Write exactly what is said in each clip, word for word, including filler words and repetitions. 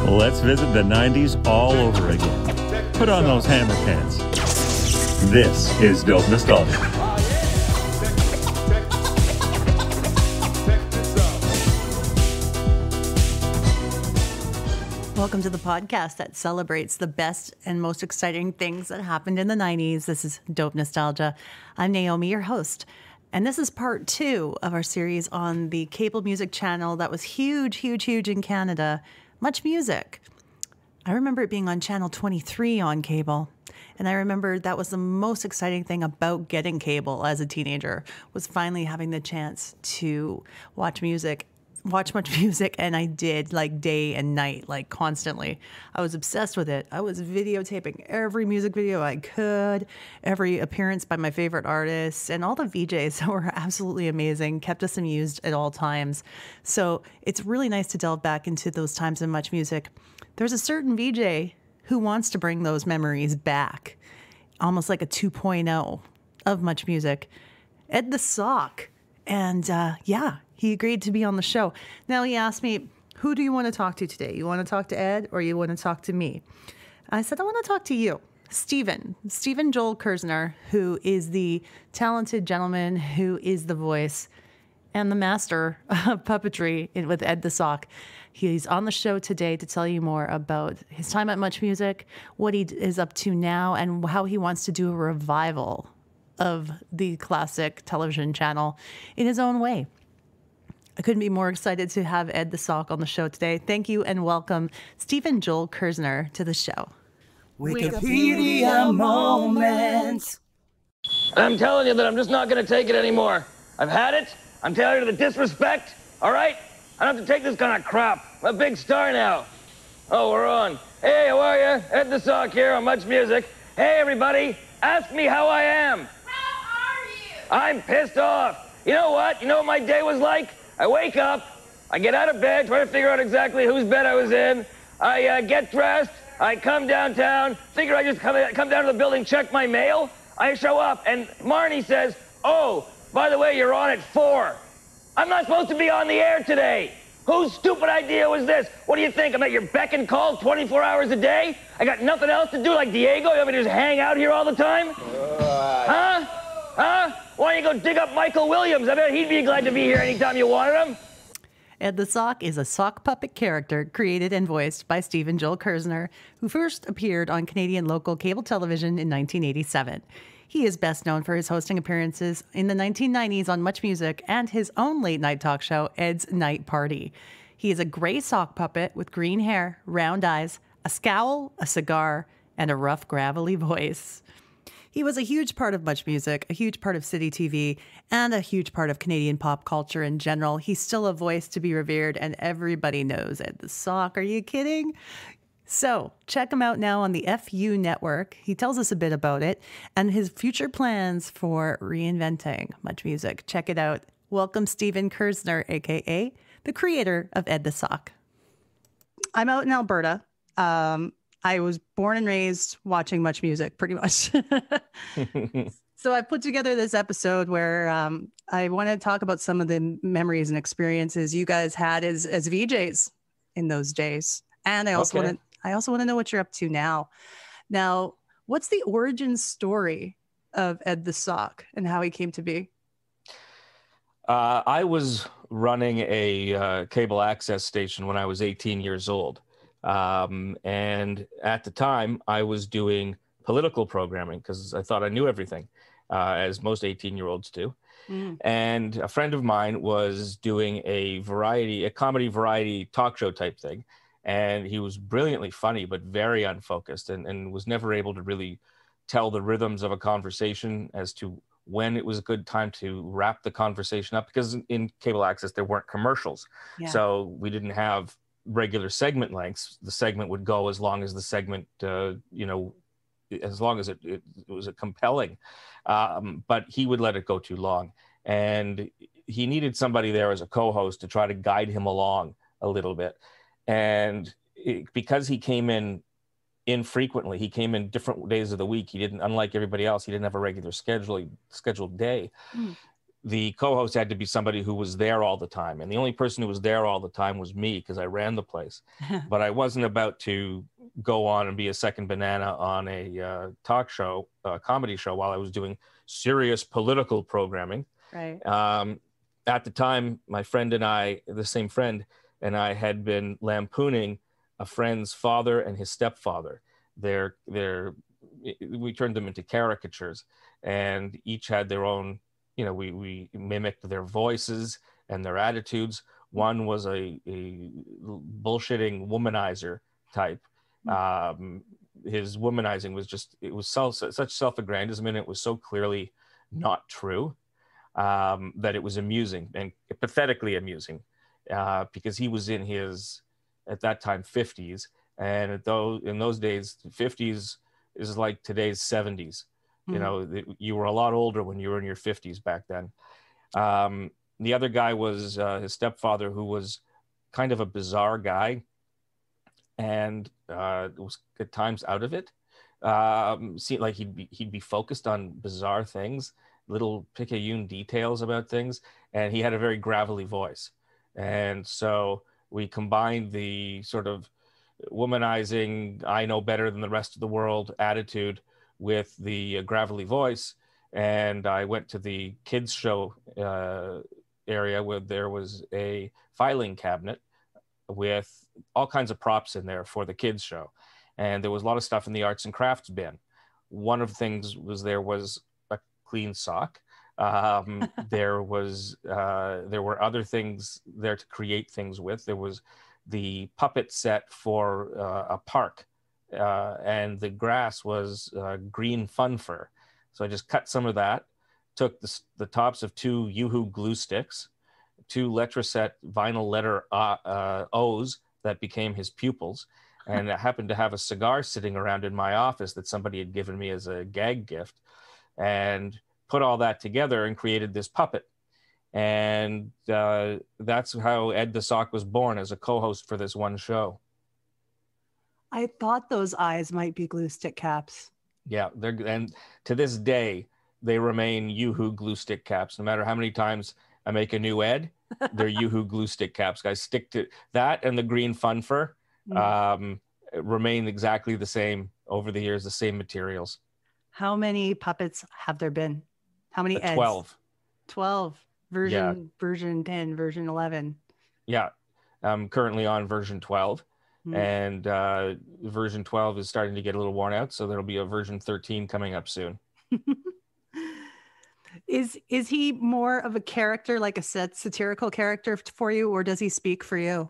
Let's visit the nineties all over again. Put on those hammer pants. This is Dope Nostalgia. Welcome to the podcast that celebrates the best and most exciting things that happened in the nineties. This is Dope Nostalgia. I'm Naomi, your host. And this is part two of our series on the cable music channel that was huge, huge, huge in Canada, Much Music. I remember it being on channel twenty-three on cable. And I remember that was the most exciting thing about getting cable as a teenager, was finally having the chance to watch music watch much music, and I did, like, day and night, like, constantly. I was obsessed with it. I was videotaping every music video I could, every appearance by my favorite artists, and all the V Js were absolutely amazing, kept us amused at all times. So it's really nice to delve back into those times in Much Music. There's a certain V J who wants to bring those memories back, almost like a two point oh of Much Music. Ed the Sock. And uh, yeah, he agreed to be on the show. Now he asked me, who do you want to talk to today? You want to talk to Ed or you want to talk to me? I said, I want to talk to you, Stephen. Stephen Joel Kerzner, who is the talented gentleman who is the voice and the master of puppetry with Ed the Sock. He's on the show today to tell you more about his time at Much Music, what he is up to now, and how he wants to do a revival of the classic television channel in his own way. I couldn't be more excited to have Ed the Sock on the show today. Thank you and welcome Stephen Joel Kerzner to the show. Wikipedia moment. I'm telling you that I'm just not going to take it anymore. I've had it. I'm tired of the disrespect. All right? I don't have to take this kind of crap. I'm a big star now. Oh, we're on. Hey, how are you? Ed the Sock here on Much Music. Hey, everybody. Ask me how I am. How are you? I'm pissed off. You know what? You know what my day was like? I wake up, I get out of bed, try to figure out exactly whose bed I was in. I uh, get dressed, I come downtown, figure I just come, come down to the building, check my mail. I show up, and Marnie says, oh, by the way, you're on at four. I'm not supposed to be on the air today. Whose stupid idea was this? What do you think? I'm at your beck and call twenty-four hours a day? I got nothing else to do like Diego? You want me to just hang out here all the time? Uh, huh? Huh? Why don't you go dig up Michael Williams? I bet he'd be glad to be here anytime you wanted him. Ed the Sock is a sock puppet character created and voiced by Stephen Joel Kerzner, who first appeared on Canadian local cable television in nineteen eighty-seven. He is best known for his hosting appearances in the nineteen nineties on Much Music and his own late-night talk show, Ed's Night Party. He is a gray sock puppet with green hair, round eyes, a scowl, a cigar, and a rough, gravelly voice. He was a huge part of Much Music, a huge part of City T V, and a huge part of Canadian pop culture in general. He's still a voice to be revered, and everybody knows Ed the Sock. Are you kidding? So check him out now on the F U network. He tells us a bit about it and his future plans for reinventing Much Music. Check it out. Welcome, Stephen Kerzner, a k a the creator of Ed the Sock. I'm out in Alberta. Um, I was born and raised watching Much Music, pretty much. So I put together this episode where um, I want to talk about some of the memories and experiences you guys had as as V Js in those days. And I also Okay. want to I also want to know what you're up to now. Now, what's the origin story of Ed the Sock and how he came to be? Uh, I was running a uh, cable access station when I was eighteen years old. Um, and at the time, I was doing political programming because I thought I knew everything, uh, as most eighteen-year-olds do. Mm. And a friend of mine was doing a variety, a comedy variety talk show type thing. And he was brilliantly funny, but very unfocused and, and was never able to really tell the rhythms of a conversation as to when it was a good time to wrap the conversation up, because in cable access, there weren't commercials. Yeah. So we didn't have regular segment lengths. The segment would go as long as the segment, uh, you know, as long as it, it, it was a compelling, um, but he would let it go too long. And he needed somebody there as a co-host to try to guide him along a little bit. And it, because he came in infrequently, he came in different days of the week. He didn't, unlike everybody else, he didn't have a regular schedule, scheduled day. Mm. the co-host had to be somebody who was there all the time. And the only person who was there all the time was me, because I ran the place. But I wasn't about to go on and be a second banana on a uh, talk show, a comedy show, while I was doing serious political programming. Right. Um, at the time, my friend and I, the same friend, and I had been lampooning a friend's father and his stepfather. They're, they're, we turned them into caricatures, and each had their own, you know, we, we mimicked their voices and their attitudes. One was a, a bullshitting womanizer type. Um, his womanizing was just, it was self, such self-aggrandizement. It was so clearly not true, um, that it was amusing, and pathetically amusing, uh, because he was in his, at that time, fifties. And at those, in those days, fifties is like today's seventies. You know, you were a lot older when you were in your fifties back then. Um, the other guy was uh, his stepfather, who was kind of a bizarre guy, and uh, was at times out of it. Um, seemed like he'd be he'd be focused on bizarre things, little picayune details about things, and he had a very gravelly voice. And so we combined the sort of womanizing, I know better than the rest of the world attitude with the uh, gravelly voice. And I went to the kids show uh, area where there was a filing cabinet with all kinds of props in there for the kids show. And there was a lot of stuff in the arts and crafts bin. One of the things was there was a clean sock. Um, there was, uh, there were other things there to create things with. There was the puppet set for uh, a park. Uh, and the grass was uh, green fun fur. So I just cut some of that, took the, the tops of two Yoo-Hoo glue sticks, two Letraset vinyl letter uh, uh, O's that became his pupils, and I happened to have a cigar sitting around in my office that somebody had given me as a gag gift, and put all that together and created this puppet. And uh, that's how Ed the Sock was born, as a co-host for this one show. I thought those eyes might be glue stick caps. Yeah, they're, and to this day, they remain Yoo-Hoo glue stick caps. No matter how many times I make a new Ed, they're Yoo-Hoo glue stick caps. I stick to that, and the green fun fur mm. um, remain exactly the same over the years, the same materials. How many puppets have there been? How many uh, Eds? twelve. twelve. Version, yeah. version ten, version eleven. Yeah, I'm currently on version twelve. And uh, version twelve is starting to get a little worn out, so there'll be a version thirteen coming up soon. is is he more of a character, like a set satirical character for you, or does he speak for you?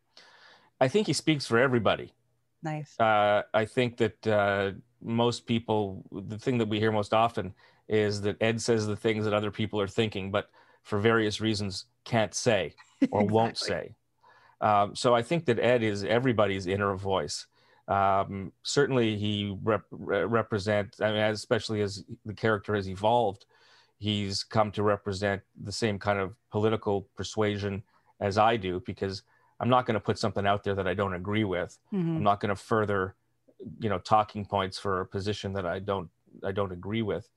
I think he speaks for everybody. Nice. Uh, I think that uh, most people, the thing that we hear most often is that Ed says the things that other people are thinking, but for various reasons can't say or exactly. won't say. Um, so I think that Ed is everybody's inner voice. Um, certainly he rep- represents, I mean, especially as the character has evolved, he's come to represent the same kind of political persuasion as I do, because I'm not going to put something out there that I don't agree with. Mm-hmm. I'm not going to further, you know, talking points for a position that I don't, I don't agree with.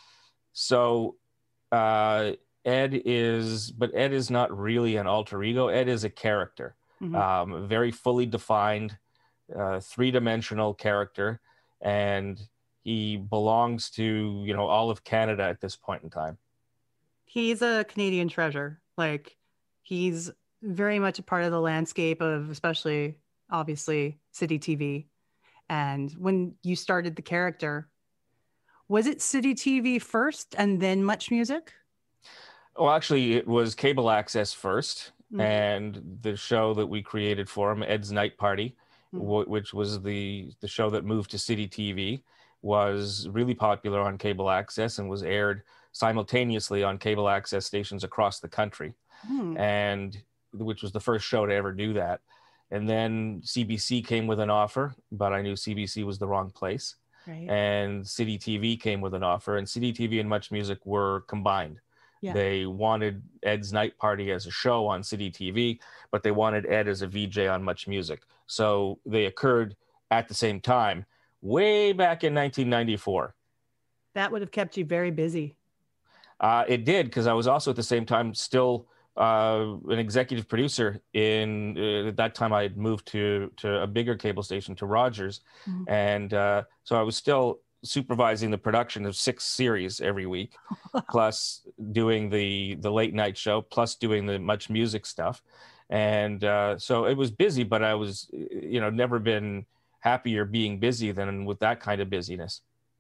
So, uh, Ed is, but Ed is not really an alter ego. Ed is a character, mm-hmm. um, a very fully defined, uh, three-dimensional character, and he belongs to, you know, all of Canada at this point in time. He's a Canadian treasure. Like, he's very much a part of the landscape of, especially, obviously, City T V. And when you started the character, was it City T V first and then Much Music? Well, actually, it was cable access first, mm-hmm. and the show that we created for him, Ed's Night Party, mm-hmm. w- which was the, the show that moved to City T V, was really popular on cable access and was aired simultaneously on cable access stations across the country, mm-hmm. and which was the first show to ever do that. And then C B C came with an offer, but I knew C B C was the wrong place. Right. And City T V came with an offer, and City T V and Much Music were combined. Yeah. They wanted Ed's Night Party as a show on City T V, but they wanted Ed as a V J on Much Music. So they occurred at the same time, way back in nineteen ninety-four. That would have kept you very busy. Uh, it did, because I was also at the same time still uh, an executive producer. In uh, at that time, I had moved to to a bigger cable station, to Rogers, Mhm. and uh, so I was still supervising the production of six series every week, plus doing the the late night show, plus doing the Much Music stuff, and uh, so it was busy. But I was, you know, never been happier being busy than with that kind of busyness.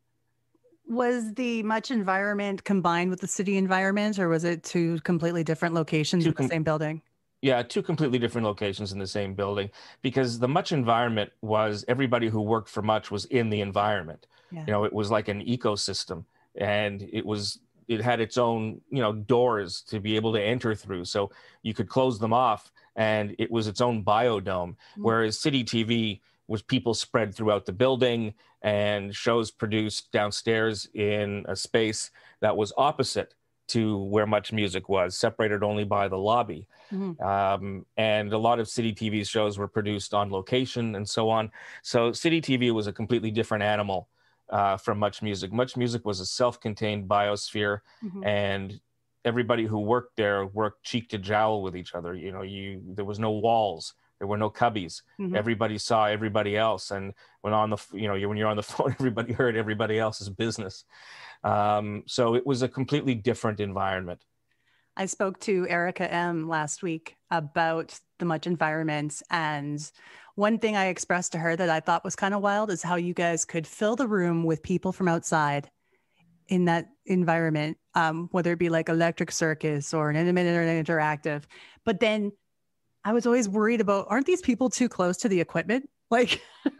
Was the Much environment combined with the city environment, or was it two completely different locations Two in the com- same building? Yeah, two completely different locations in the same building, because the Much environment was everybody who worked for Much was in the environment. Yeah. You know, it was like an ecosystem, and it was it had its own, you know, doors to be able to enter through, so you could close them off, and it was its own biodome. Mm. Whereas City T V was people spread throughout the building, and shows produced downstairs in a space that was opposite to where Much Music was, separated only by the lobby. Mhm. Um, and a lot of City T V shows were produced on location and so on. So City T V was a completely different animal uh, from Much Music. Much Music was a self-contained biosphere, Mhm. and everybody who worked there worked cheek to jowl with each other. You know, you there was no walls, there were no cubbies. Mhm. Everybody saw everybody else, and when on the you know when you're on the phone, everybody heard everybody else's business. Um, so it was a completely different environment. I spoke to Erica M last week about the Much environment, and one thing I expressed to her that I thought was kind of wild is how you guys could fill the room with people from outside in that environment, um, whether it be like Electric Circus or an Intimate or an Interactive. But then I was always worried about, aren't these people too close to the equipment? Like,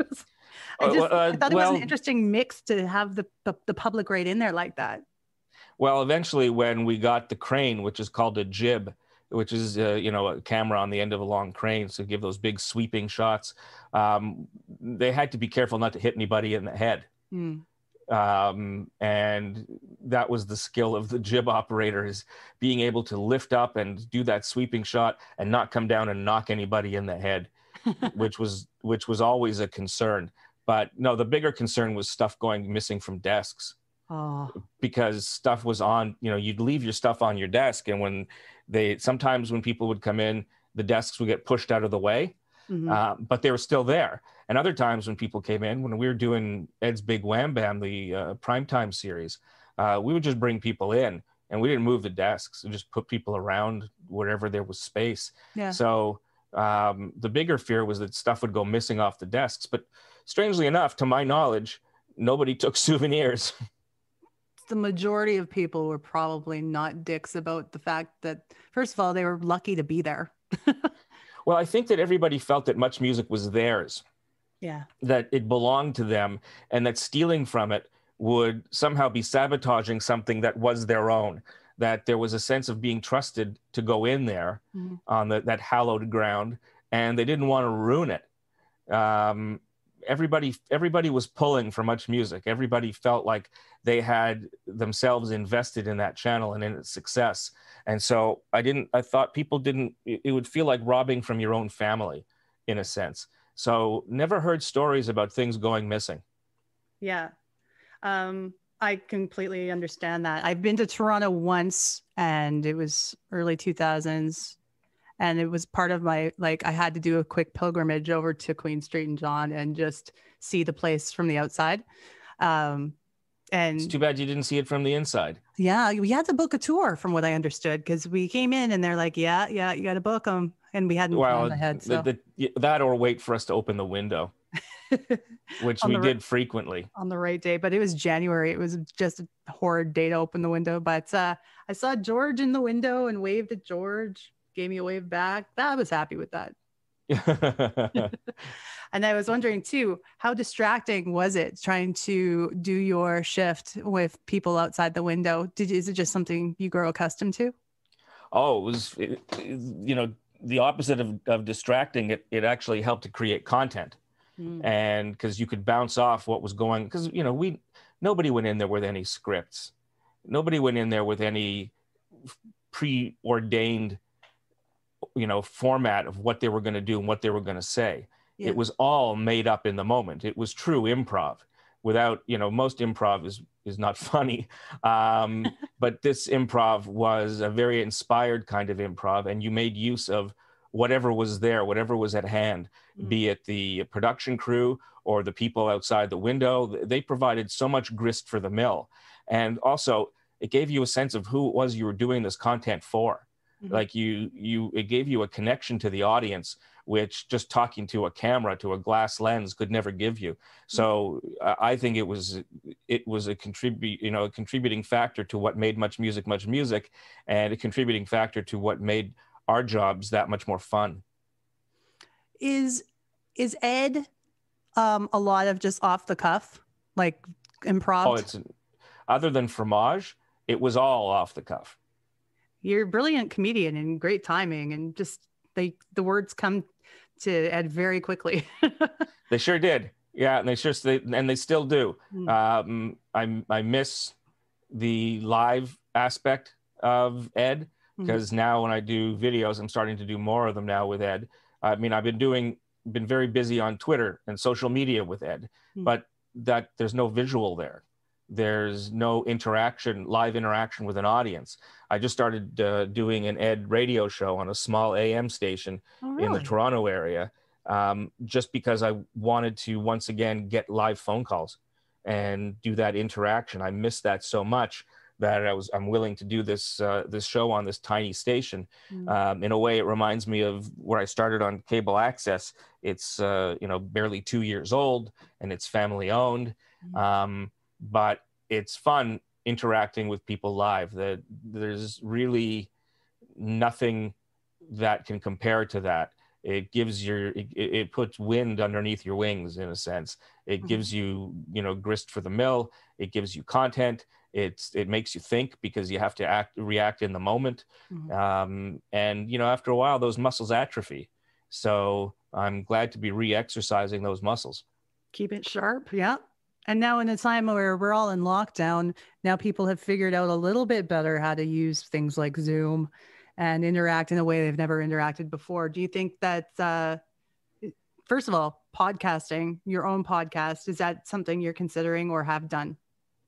I just Uh, I thought it was well- an interesting mix to have the, the the public right in there like that. Well, eventually, when we got the crane, which is called a jib, which is uh, you know a camera on the end of a long crane, so give those big sweeping shots, um, they had to be careful not to hit anybody in the head. Mm. Um, and that was the skill of the jib operator, is being able to lift up and do that sweeping shot and not come down and knock anybody in the head, which was which was always a concern. But no, the bigger concern was stuff going missing from desks, Oh, because stuff was on, you know, you'd leave your stuff on your desk, and when they sometimes when people would come in, the desks would get pushed out of the way. mhm. Uh, but they were still there. And other times when people came in, when we were doing Ed's Big Wham Bam, the uh, primetime series, uh, we would just bring people in, and we didn't move the desks. We just put people around wherever there was space. Yeah. So um, the bigger fear was that stuff would go missing off the desks. But strangely enough, to my knowledge, nobody took souvenirs. The majority of people were probably not dicks about the fact that, first of all, they were lucky to be there. Well, I think that everybody felt that Much Music was theirs, Yeah. that it belonged to them, and that stealing from it would somehow be sabotaging something that was their own, that there was a sense of being trusted to go in there Mhm. on the, that hallowed ground, and they didn't want to ruin it. Um, everybody, everybody was pulling for Much Music. Everybody felt like they had themselves invested in that channel and in its success. And so I didn't, I thought people didn't, it it would feel like robbing from your own family in a sense. So never heard stories about things going missing. Yeah. Um, I completely understand that. I've been to Toronto once, and it was early two thousands, and it was part of my, like, I had to do a quick pilgrimage over to Queen Street and John and just see the place from the outside. Um, and It's too bad you didn't see it from the inside. yeah, we had to book a tour from what I understood, because we came in and they're like, yeah, yeah, you got to book them. And we hadn't Well, planned ahead. So. the, the, that or wait for us to open the window, which On we the did ri- frequently. on the right day, but it was January. It was just a horrid day to open the window. But uh, I saw George in the window and waved at George, gave me a wave back. I was happy with that. And I was wondering too, how distracting was it trying to do your shift with people outside the window? Did is it just something you grow accustomed to? Oh, it was, it, it- you know, the opposite of, of distracting. It, it actually helped to create content. Mm. And because you could bounce off what was going, because, you know, we, nobody went in there with any scripts. Nobody went in there with any preordained, you know, format of what they were going to do and what they were going to say. Yeah. It was all made up in the moment. It was true improv, without, you know, most improv is is not funny, um, but this improv was a very inspired kind of improv, and you made use of whatever was there, whatever was at hand, mm. be it the production crew or the people outside the window. They provided so much grist for the mill, and also it gave you a sense of who it was you were doing this content for. Mm-hmm. Like you, you, it gave you a connection to the audience, which just talking to a camera, to a glass lens, could never give you. So uh, I think it was, it was a contribute, you know, a contributing factor to what made Much Music, Much Music, and a contributing factor to what made our jobs that much more fun. Is, is Ed um, a lot of just off the cuff, like improv? Oh, it's other than Fromage, it was all off the cuff. You're a brilliant comedian and great timing, and just they the words come to Ed very quickly. They sure did, yeah, and they sure they and they still do. Mm. Um, I I miss the live aspect of Ed, because mm. now when I do videos, I'm starting to do more of them now with Ed. I mean, I've been doing been very busy on Twitter and social media with Ed, mm. but that there's no visual there. There's no interaction, live interaction with an audience. I just started uh, doing an Ed radio show on a small A M station oh, really? in the Toronto area, um, just because I wanted to once again get live phone calls and do that interaction. I missed that so much that I was I'm willing to do this uh, this show on this tiny station. Mm. Um, in a way, it reminds me of where I started on cable access. It's uh, you know barely two years old and it's family owned. Mm. Um, but it's fun interacting with people live. That there's really nothing that can compare to that. It gives your, it, it puts wind underneath your wings in a sense. It mm-hmm. gives you, you know, grist for the mill. It gives you content. It's, it makes you think because you have to act, react in the moment. Mm-hmm. Um, and, you know, after a while, those muscles atrophy. So I'm glad to be re-exercising those muscles. Keep it sharp. Yeah. And now in a time where we're all in lockdown, now people have figured out a little bit better how to use things like Zoom and interact in a way they've never interacted before. Do you think that, uh, first of all, podcasting, your own podcast, is that something you're considering or have done?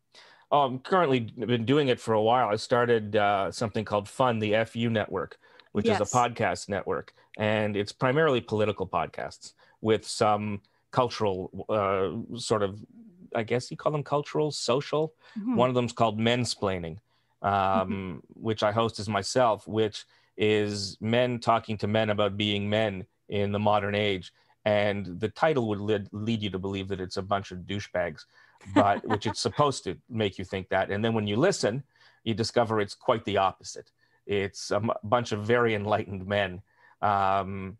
Oh, I'm currently been doing it for a while. I started uh, something called Fun, the F U Network, which yes. is a podcast network. And it's primarily political podcasts with some cultural uh, sort of, I guess you call them cultural, social. Mm-hmm. One of them's called Mensplaining, um, mm-hmm. which I host as myself, which is men talking to men about being men in the modern age. And the title would lead, lead you to believe that it's a bunch of douchebags, but which it's supposed to make you think that. And then when you listen, you discover it's quite the opposite. It's a m- bunch of very enlightened men um,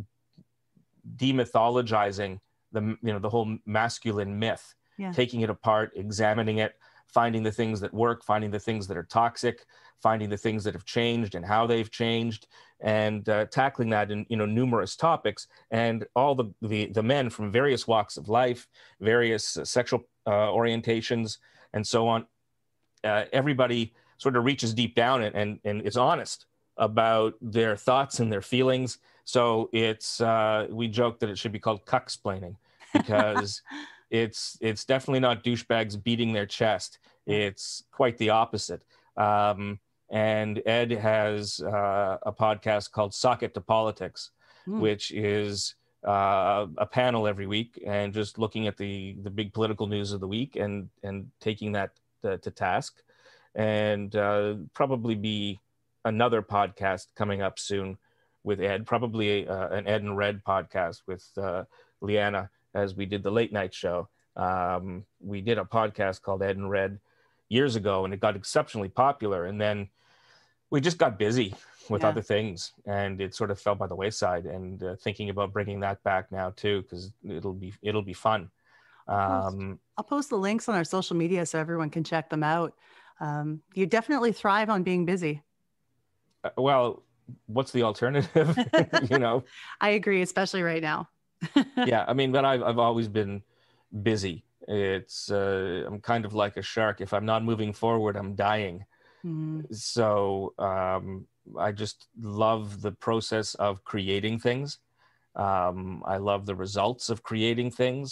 demythologizing the, you know, the whole masculine myth. Yeah. Taking it apart, examining it, finding the things that work, finding the things that are toxic, finding the things that have changed and how they've changed, and uh, tackling that in you know numerous topics. And all the the, the men from various walks of life, various uh, sexual uh, orientations, and so on. Uh, everybody sort of reaches deep down and, and and is honest about their thoughts and their feelings. So it's uh, we joke that it should be called cucksplaining because. It's it's definitely not douchebags beating their chest. It's quite the opposite. Um, and Ed has uh, a podcast called Socket to Politics, mm. which is uh, a panel every week and just looking at the the big political news of the week and and taking that to, to task. And uh, probably be another podcast coming up soon with Ed, probably uh, an Ed and Red podcast with uh, Leanna. As we did the late night show. Um, we did a podcast called Ed and Red years ago, and it got exceptionally popular. And then we just got busy with yeah. other things, and it sort of fell by the wayside. And uh, thinking about bringing that back now too, because it'll be it'll be fun. I'll post, um, I'll post the links on our social media so everyone can check them out. Um, you definitely thrive on being busy. Uh, well, what's the alternative? you know, I agree, especially right now. yeah, I mean, but I've I've always been busy. It's uh, I'm kind of like a shark. If I'm not moving forward, I'm dying. Mm. So um, I just love the process of creating things. Um, I love the results of creating things.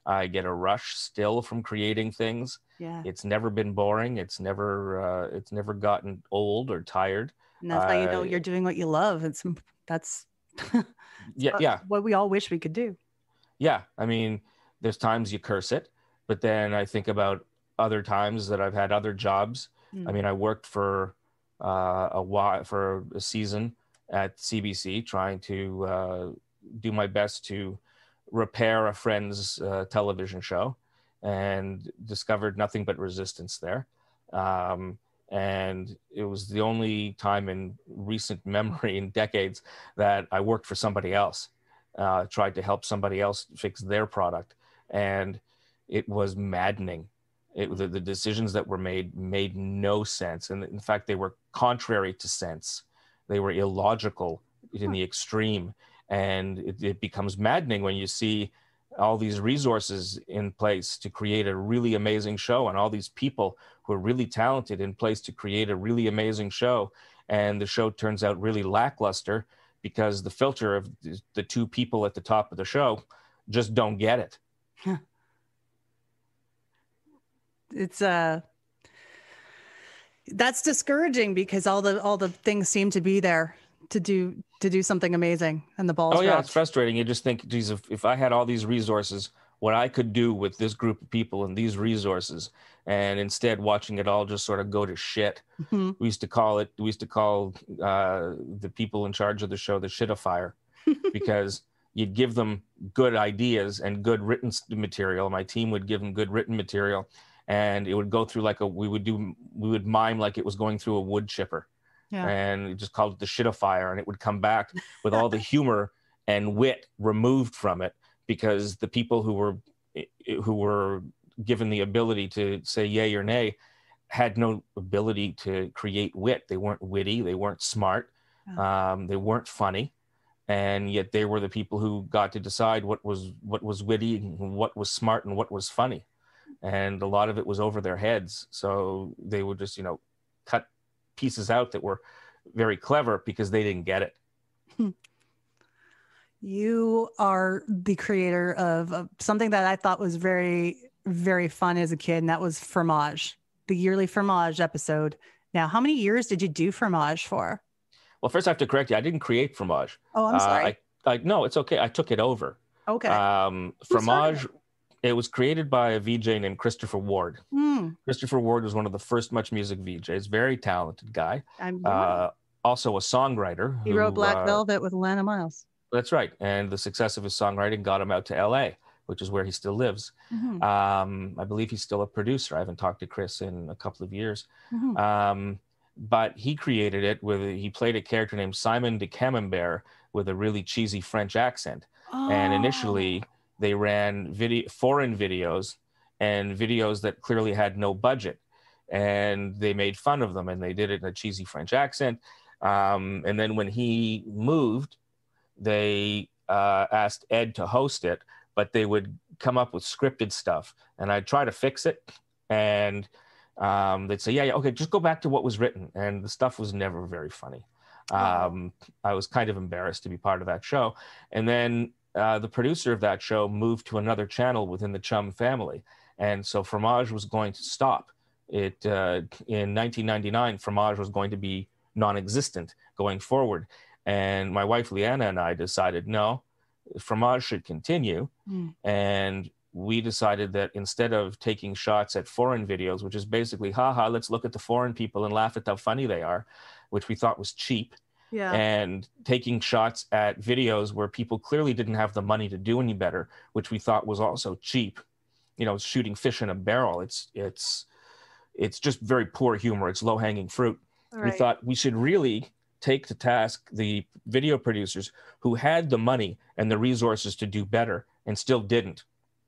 I get a rush still from creating things. Yeah. It's never been boring. It's never uh, it's never gotten old or tired. And that's how you know Uh, you're doing what you love. It's that's yeah, what, yeah, what we all wish we could do. yeah. I mean, there's times you curse it, but then I think about other times that I've had other jobs. Mm. I mean, I worked for uh, a while for a season at C B C, trying to uh, do my best to repair a friend's uh, television show, and discovered nothing but resistance there. Um, and it was the only time in recent memory, in decades, that I worked for somebody else, uh, tried to help somebody else fix their product. And it was maddening. It, the, the decisions that were made made no sense. And in fact, they were contrary to sense. They were illogical in the extreme. And it, it becomes maddening when you see all these resources in place to create a really amazing show, and all these people who are really talented in place to create a really amazing show. And the show turns out really lackluster because the filter of the two people at the top of the show just don't get it. It's uh that's discouraging, because all the all the things seem to be there to do to do something amazing, and the balls Oh yeah, dropped. it's frustrating. You just think, geez, if, if I had all these resources, what I could do with this group of people and these resources, and instead watching it all just sort of go to shit. Mm-hmm. We used to call it, we used to call uh, the people in charge of the show the shitifier, because you'd give them good ideas and good written material. My team would give them good written material, and it would go through like a, we would do, we would mime like it was going through a wood chipper. Yeah. And it just called it the shitifier, and it would come back with all the humor and wit removed from it, because the people who were who were given the ability to say yay or nay had no ability to create wit. They weren't witty, they weren't smart, Yeah. um, they weren't funny, and yet they were the people who got to decide what was what was witty, and what was smart, and what was funny. And a lot of it was over their heads, so they would just, you know, cut pieces out that were very clever because they didn't get it. You are the creator of, of something that I thought was very, very fun as a kid, and that was Fromage, the yearly Fromage episode. Now, how many years did you do Fromage for? Well, first I have to correct you. I didn't create Fromage. Oh, I'm sorry. Uh, I, I, no, it's okay. I took it over. Okay. Um, Who started Fromage, it was created by a V J named Christopher Ward. Mm, Christopher Ward was one of the first Much Music V Js. Very talented guy. I'm, Uh, also a songwriter. he who, wrote Black uh, Velvet with Alana Miles. That's right. And the success of his songwriting got him out to L A, which is where he still lives. Mhm. Um, I believe he's still a producer. I haven't talked to Chris in a couple of years. Mhm. Um, but he created it with, he played a character named Simon de Camembert with a really cheesy French accent. And initially they ran video, foreign videos, and videos that clearly had no budget. And they made fun of them, and they did it in a cheesy French accent. Um, and then when he moved, they uh, asked Ed to host it, but they would come up with scripted stuff, and I'd try to fix it. And um, they'd say, yeah, yeah, okay, just go back to what was written. And the stuff was never very funny. Um, I was kind of embarrassed to be part of that show. And then uh, the producer of that show moved to another channel within the Chum family. And so Fromage was going to stop. It uh, in nineteen ninety-nine, Fromage was going to be non-existent going forward. And my wife, Leanna, and I decided, no, Fromage should continue. Mm. And we decided that instead of taking shots at foreign videos, which is basically, haha, let's look at the foreign people and laugh at how funny they are, which we thought was cheap, Yeah. and taking shots at videos where people clearly didn't have the money to do any better, which we thought was also cheap, you know, shooting fish in a barrel. It's, it's, it's just very poor humor. It's low-hanging fruit. Right. We thought we should really take to task the video producers who had the money and the resources to do better and still didn't,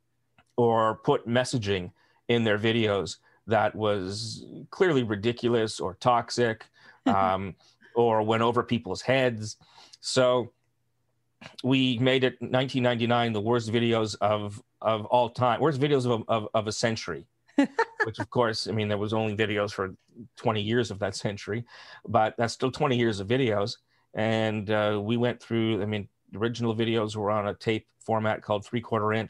or put messaging in their videos that was clearly ridiculous or toxic, um, or went over people's heads. So we made it nineteen ninety-nine the worst videos of of all time, worst videos of of, of a century. Which, of course, I mean, there was only videos for twenty years of that century, but that's still twenty years of videos. And uh, we went through, I mean, the original videos were on a tape format called three quarter inch.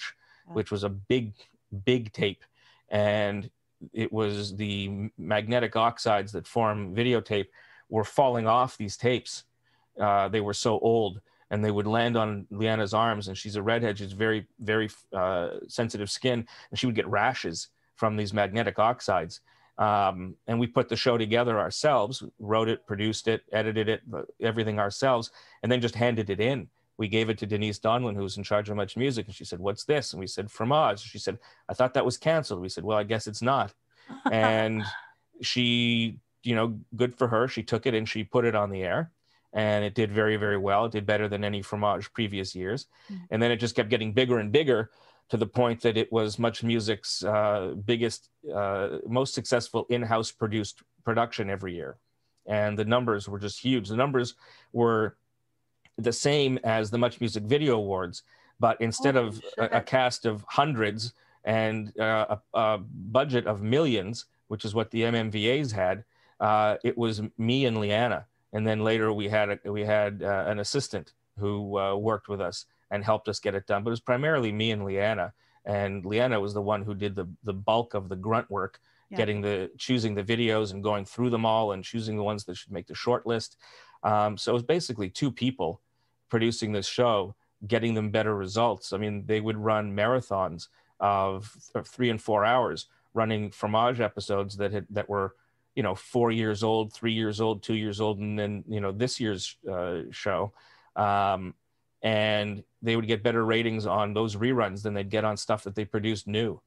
which was a big, big tape. And it was the magnetic oxides that form videotape were falling off these tapes. Uh, they were so old, and they would land on Leanna's arms, and she's a redhead. She's very, very uh, sensitive skin, and she would get rashes from these magnetic oxides. Um, and we put the show together ourselves, wrote it, produced it, edited it, everything ourselves, and then just handed it in. We gave it to Denise Donlin, who was in charge of Much Music, and she said, "What's this?" And we said, "Fromage." She said, "I thought that was canceled." We said, "Well, I guess it's not." And she, you know, good for her. She took it and she put it on the air, and it did very, very well. It did better than any Fromage previous years. Mm-hmm. And then it just kept getting bigger and bigger, to the point that it was Much Music's uh, biggest, uh, most successful in-house produced production every year. And the numbers were just huge. The numbers were the same as the Much Music Video Awards, but instead oh, of a, a cast of hundreds and uh, a, a budget of millions, which is what the M M V As had, uh, it was me and Leanna. And then later we had a, we had uh, an assistant who uh, worked with us and helped us get it done. But it was primarily me and Leanna. And Leanna was the one who did the, the bulk of the grunt work, yeah. getting the, choosing the videos and going through them all and choosing the ones that should make the short list. Um, so it was basically two people producing this show, getting them better results. I mean, they would run marathons of, of three and four hours running Fromage episodes that had, that were, you know, four years old, three years old, two years old, and then, you know, this year's uh, show. Um, and they would get better ratings on those reruns than they'd get on stuff that they produced new.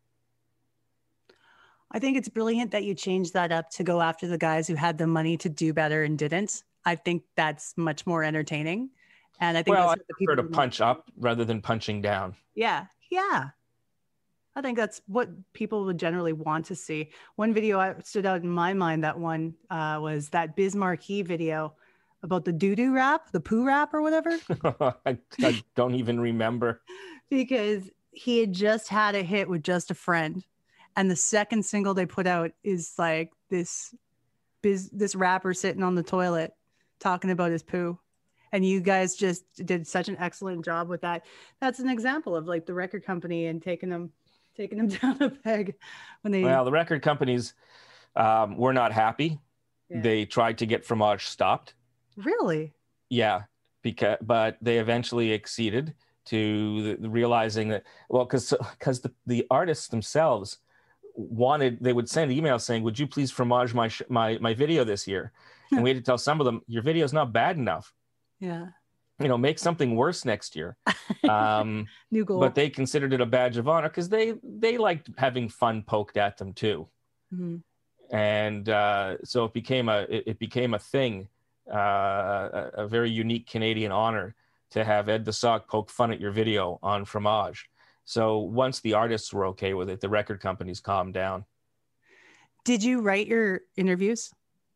I think it's brilliant that you changed that up to go after the guys who had the money to do better and didn't. I think that's much more entertaining. And I think well, that's I prefer to punch up rather than punching down. Yeah. Yeah. I think that's what people would generally want to see. One video that stood out in my mind, that one uh, was that Biz Markie video about the doo-doo rap, the poo rap or whatever. I, I don't even remember. Because he had just had a hit with Just a Friend. And the second single they put out is like this, biz, this rapper sitting on the toilet talking about his poo. And you guys just did such an excellent job with that. That's an example of like the record company and taking them taking them down a peg when they. Well, the record companies um, were not happy. Yeah. They tried to get Fromage stopped. Really? Yeah, because but they eventually acceded to the, the realizing that, well, because because the, the artists themselves wanted, they would send emails saying, "Would you please Fromage my sh- my my video this year?" And we had to tell some of them, "Your video is not bad enough. Yeah. You know, make something worse next year." Um, New goal. But they considered it a badge of honor because they they liked having fun poked at them too. Mm-hmm. And uh, so it became a it, it became a thing, uh, a, a very unique Canadian honor to have Ed the Sock poke fun at your video on Fromage. So once the artists were okay with it, the record companies calmed down. Did you write your interviews?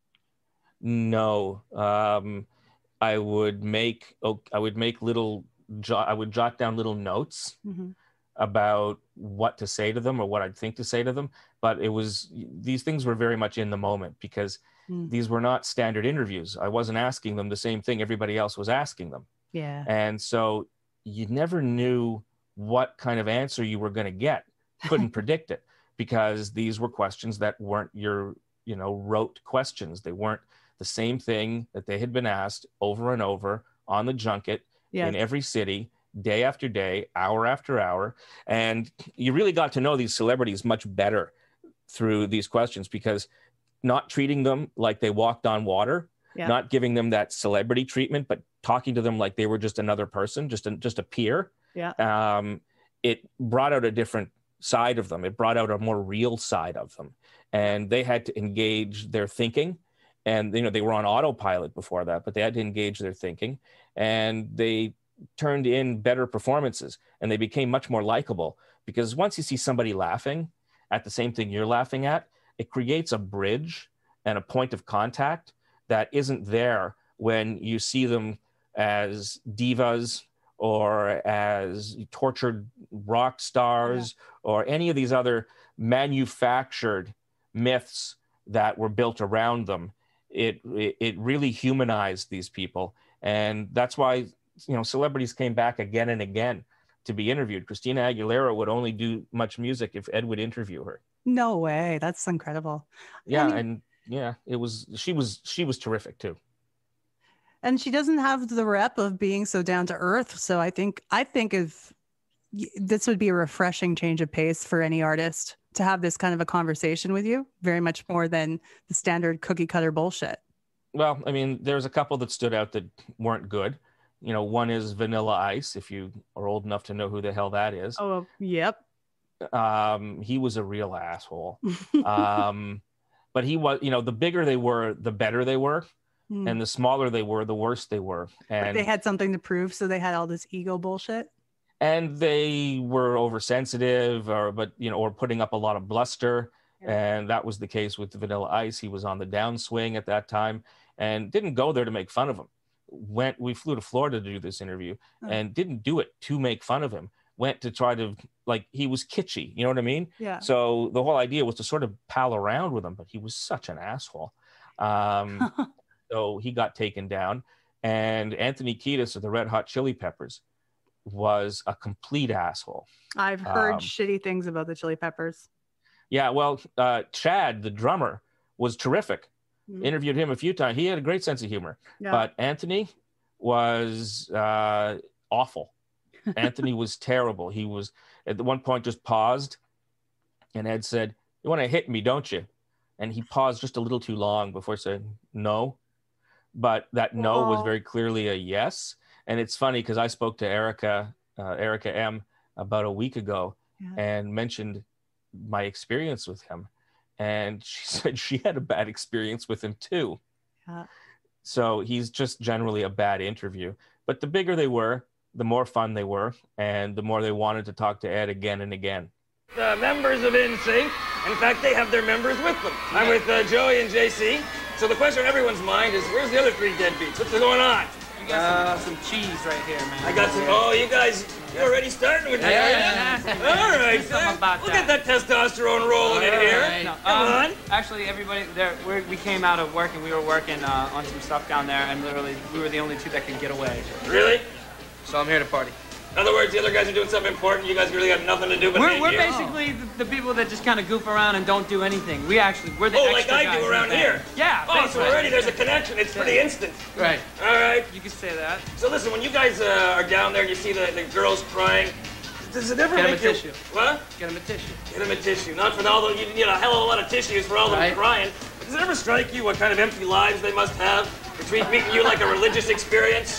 No. Um, I would make I would make little I would jot down little notes mm-hmm. about what to say to them or what I'd think to say to them. But it was, these things were very much in the moment because mm. these were not standard interviews. I wasn't asking them the same thing everybody else was asking them. Yeah. And so you never knew what kind of answer you were going to get. Couldn't predict it because these were questions that weren't your, you know, rote questions. They weren't the same thing that they had been asked over and over on the junket yes. in every city, day after day, hour after hour. And you really got to know these celebrities much better through these questions because not treating them like they walked on water, yeah. not giving them that celebrity treatment, but talking to them like they were just another person, just a, just a peer. Yeah. Um, it brought out a different side of them. It brought out a more real side of them. And they had to engage their thinking. And, you know, they were on autopilot before that, but they had to engage their thinking and they turned in better performances and they became much more likable because once you see somebody laughing at the same thing you're laughing at, it creates a bridge and a point of contact that isn't there when you see them as divas or as tortured rock stars yeah. or any of these other manufactured myths that were built around them. It, it it really humanized these people. And that's why, you know, celebrities came back again and again to be interviewed. Christina Aguilera would only do much music if Ed would interview her. No way. That's incredible. Yeah, I mean, and yeah, it was she was she was terrific too. and she doesn't have the rep of being so down to earth. So I think I think if this would be a refreshing change of pace for any artist to have this kind of a conversation with you, very much more than the standard cookie cutter bullshit. Well, I mean, there's a couple that stood out that weren't good. You know, one is Vanilla Ice, if you are old enough to know who the hell that is. Oh, yep. Um, he was a real asshole. um, but he was, you know, the bigger they were, the better they were. Mm. And the smaller they were, the worse they were. And But they had something to prove, so they had all this ego bullshit. And they were oversensitive, or but you know, or putting up a lot of bluster. Yeah. And that was the case with Vanilla Ice. He was on the downswing at that time, and didn't go there to make fun of him. Went, we flew to Florida to do this interview, oh. and didn't do it to make fun of him. Went to try to, like, he was kitschy. You know what I mean? Yeah. So the whole idea was to sort of pal around with him, but he was such an asshole. Um, so he got taken down, and Anthony Kiedis of the Red Hot Chili Peppers was a complete asshole. I've heard um, shitty things about the Chili Peppers. Yeah, well, uh, Chad, the drummer, was terrific. Mm-hmm. Interviewed him a few times. He had a great sense of humor. Yeah. But Anthony was uh, awful. Anthony was terrible. He was, at one point, just paused, and Ed said, "You want to hit me, don't you?" And he paused just a little too long before saying no. But that no Aww. was very clearly a yes. And it's funny because I spoke to Erica, uh, Erica M, about a week ago, yeah. and mentioned my experience with him. And she said she had a bad experience with him too. Yeah. So he's just generally a bad interview. But the bigger they were, the more fun they were, and the more they wanted to talk to Ed again and again. The members of N Sync, in fact, they have their members with them. Yeah. I'm with uh, Joey and J C. So the question on everyone's mind is, where's the other three deadbeats? What's going on? You got some, uh, some cheese right here, man. I got some. Oh, you guys, you're already starting with me. Yeah, yeah, yeah. All right, something about look that. at that testosterone rolling in here. Right. No, Come um, on. Actually, everybody, there, we're, we came out of work and we were working uh, on some stuff down there, and literally, we were the only two that could get away. Really? So I'm here to party. In other words, the other guys are doing something important. You guys really got nothing to do but We're, we're here. basically the, the people that just kind of goof around and don't do anything. We actually, we're the oh, extra like I guys do around here. Yeah. Oh, so already there's a connection. It's pretty instant. Right. All right. You could say that. So listen, when you guys uh, are down there and you see the, the girls crying, does it ever Get make them a you... tissue. What? Get them a tissue. Get them a tissue. Not for all the, you need a hell of a lot of tissues for all right. them crying. But does it ever strike you what kind of empty lives they must have? They treat meeting you like a religious experience?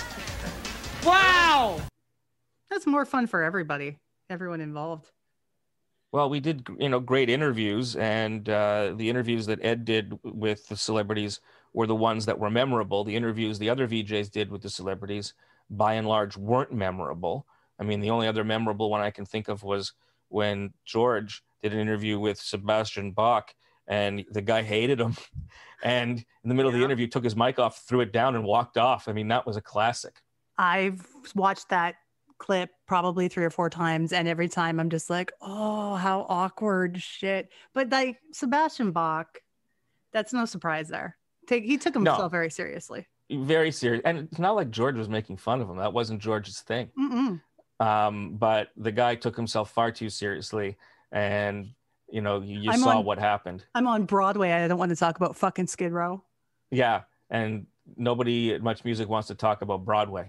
Wow! That's more fun for everybody, everyone involved. Well, we did, you know, great interviews, and uh, the interviews that Ed did with the celebrities were the ones that were memorable. The interviews the other V Js did with the celebrities, by and large, weren't memorable. I mean, the only other memorable one I can think of was when George did an interview with Sebastian Bach, and the guy hated him, and in the middle yeah. of the interview took his mic off, threw it down, and walked off. I mean, that was a classic. I've watched that clip probably three or four times, and every time I'm just like, oh, how awkward shit. But like Sebastian Bach, that's no surprise there. Take he took himself no, very seriously. Very serious. And it's not like George was making fun of him. That wasn't George's thing. Mm-mm. Um, but the guy took himself far too seriously, and you know, you, you saw on, what happened. I'm on Broadway. I don't want to talk about fucking Skid Row. Yeah, and nobody at Much Music wants to talk about Broadway.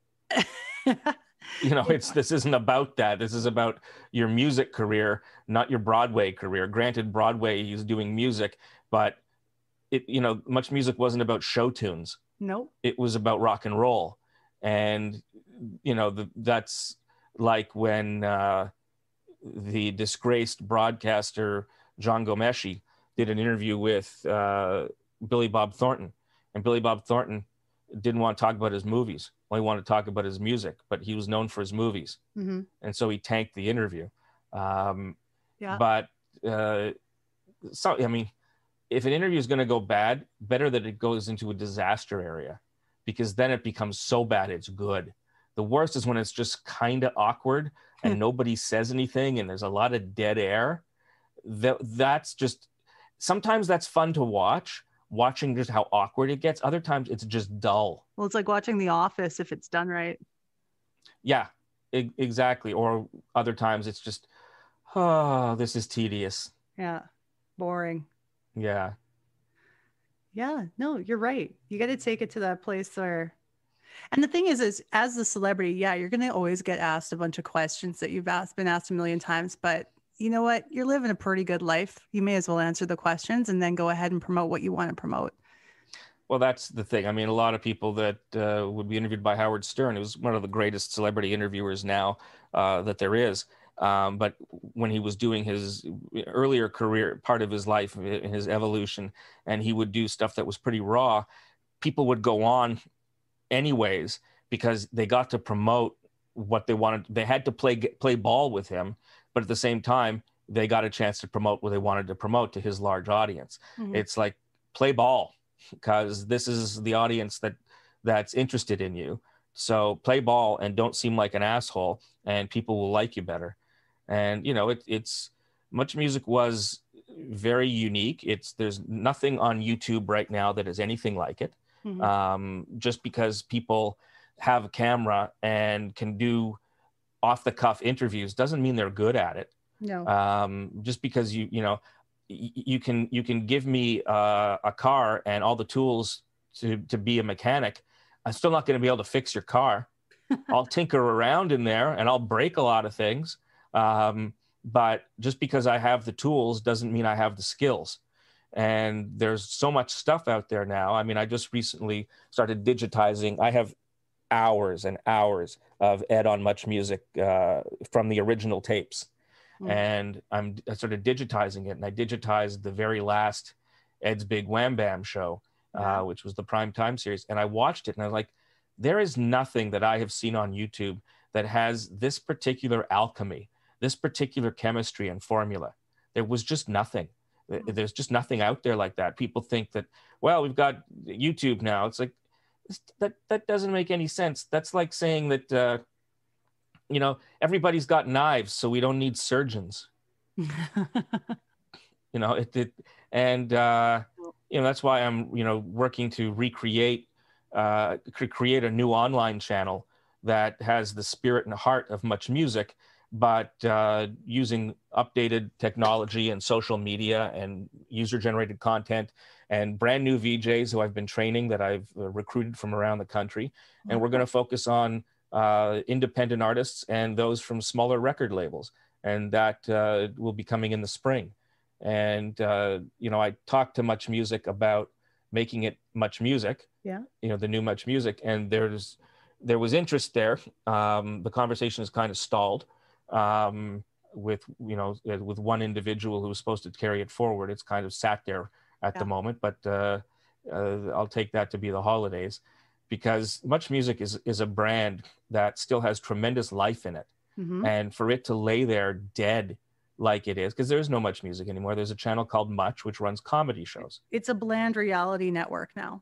You know, it's this isn't about that. This is about your music career, not your Broadway career. Granted, Broadway is doing music, but it, you know, Much Music wasn't about show tunes. Nope. It was about rock and roll. And, you know, the, that's like when uh, the disgraced broadcaster John Gomeshi did an interview with uh, Billy Bob Thornton. And Billy Bob Thornton didn't want to talk about his movies. Only wanted to talk about his music, but he was known for his movies. Mm-hmm. And so he tanked the interview. Um, yeah. But, uh, so, I mean, if an interview is going to go bad, better that it goes into a disaster area, because then it becomes so bad it's good. The worst is when it's just kind of awkward and nobody says anything and there's a lot of dead air. That, that's just, sometimes that's fun to watch, watching just how awkward it gets. Other times it's just dull. Well, it's like watching The Office if it's done right. Yeah, e- exactly. Or other times it's just, oh, this is tedious. Yeah. Boring. Yeah. Yeah. No, you're right. You got to take it to that place where, and the thing is, is as the celebrity, yeah, you're going to always get asked a bunch of questions that you've asked, been asked a million times, but you know what? You're living a pretty good life. You may as well answer the questions and then go ahead and promote what you want to promote. Well, that's the thing. I mean, a lot of people that uh, would be interviewed by Howard Stern, who's one of the greatest celebrity interviewers now uh, that there is. Um, but when he was doing his earlier career, part of his life, his evolution, and he would do stuff that was pretty raw, people would go on anyways because they got to promote what they wanted. They had to play play ball with him, but at the same time, they got a chance to promote what they wanted to promote to his large audience. Mm-hmm. It's like play ball, because this is the audience that that's interested in you. So play ball and don't seem like an asshole, and people will like you better. And, you know, it, it's Much Music was very unique. It's there's nothing on YouTube right now that is anything like it. Mm-hmm. Um, just because people have a camera and can do off the cuff interviews doesn't mean they're good at it. No. Um, just because you, you know, you can you can give me uh, a car and all the tools to to be a mechanic. I'm still not going to be able to fix your car. I'll tinker around in there and I'll break a lot of things. Um, but just because I have the tools doesn't mean I have the skills. And there's so much stuff out there now. I mean, I just recently started digitizing. I have hours and hours of Ed on Much Music uh, from the original tapes. Mm. And I'm, I started digitizing it, and I digitized the very last Ed's Big Wham Bam show, uh, which was the prime time series. And I watched it and I was like, there is nothing that I have seen on YouTube that has this particular alchemy, this particular chemistry and formula. There was just nothing. There's just nothing out there like that. People think that, well, we've got YouTube now. It's like, that, that doesn't make any sense. That's like saying that, uh, you know, everybody's got knives, so we don't need surgeons. you know, it, it and, uh, you know, that's why I'm, you know, working to recreate, uh, create a new online channel that has the spirit and heart of Much Music, but uh, using updated technology and social media and user-generated content and brand new V Js who I've been training that I've uh, recruited from around the country. Mm-hmm. And we're going to focus on uh, independent artists and those from smaller record labels. And that uh, will be coming in the spring. And, uh, you know, I talked to Much Music about making it Much Music, yeah. you know, the new Much Music. And there's there was interest there. Um, the conversation is kind of stalled. Um, with, you know, with one individual who was supposed to carry it forward. It's kind of sat there at yeah. the moment, but uh, uh, I'll take that to be the holidays, because Much Music is, is a brand that still has tremendous life in it. Mm-hmm. And for it to lay there dead like it is, because there's no Much Music anymore. There's a channel called Much, which runs comedy shows. It's a bland reality network now.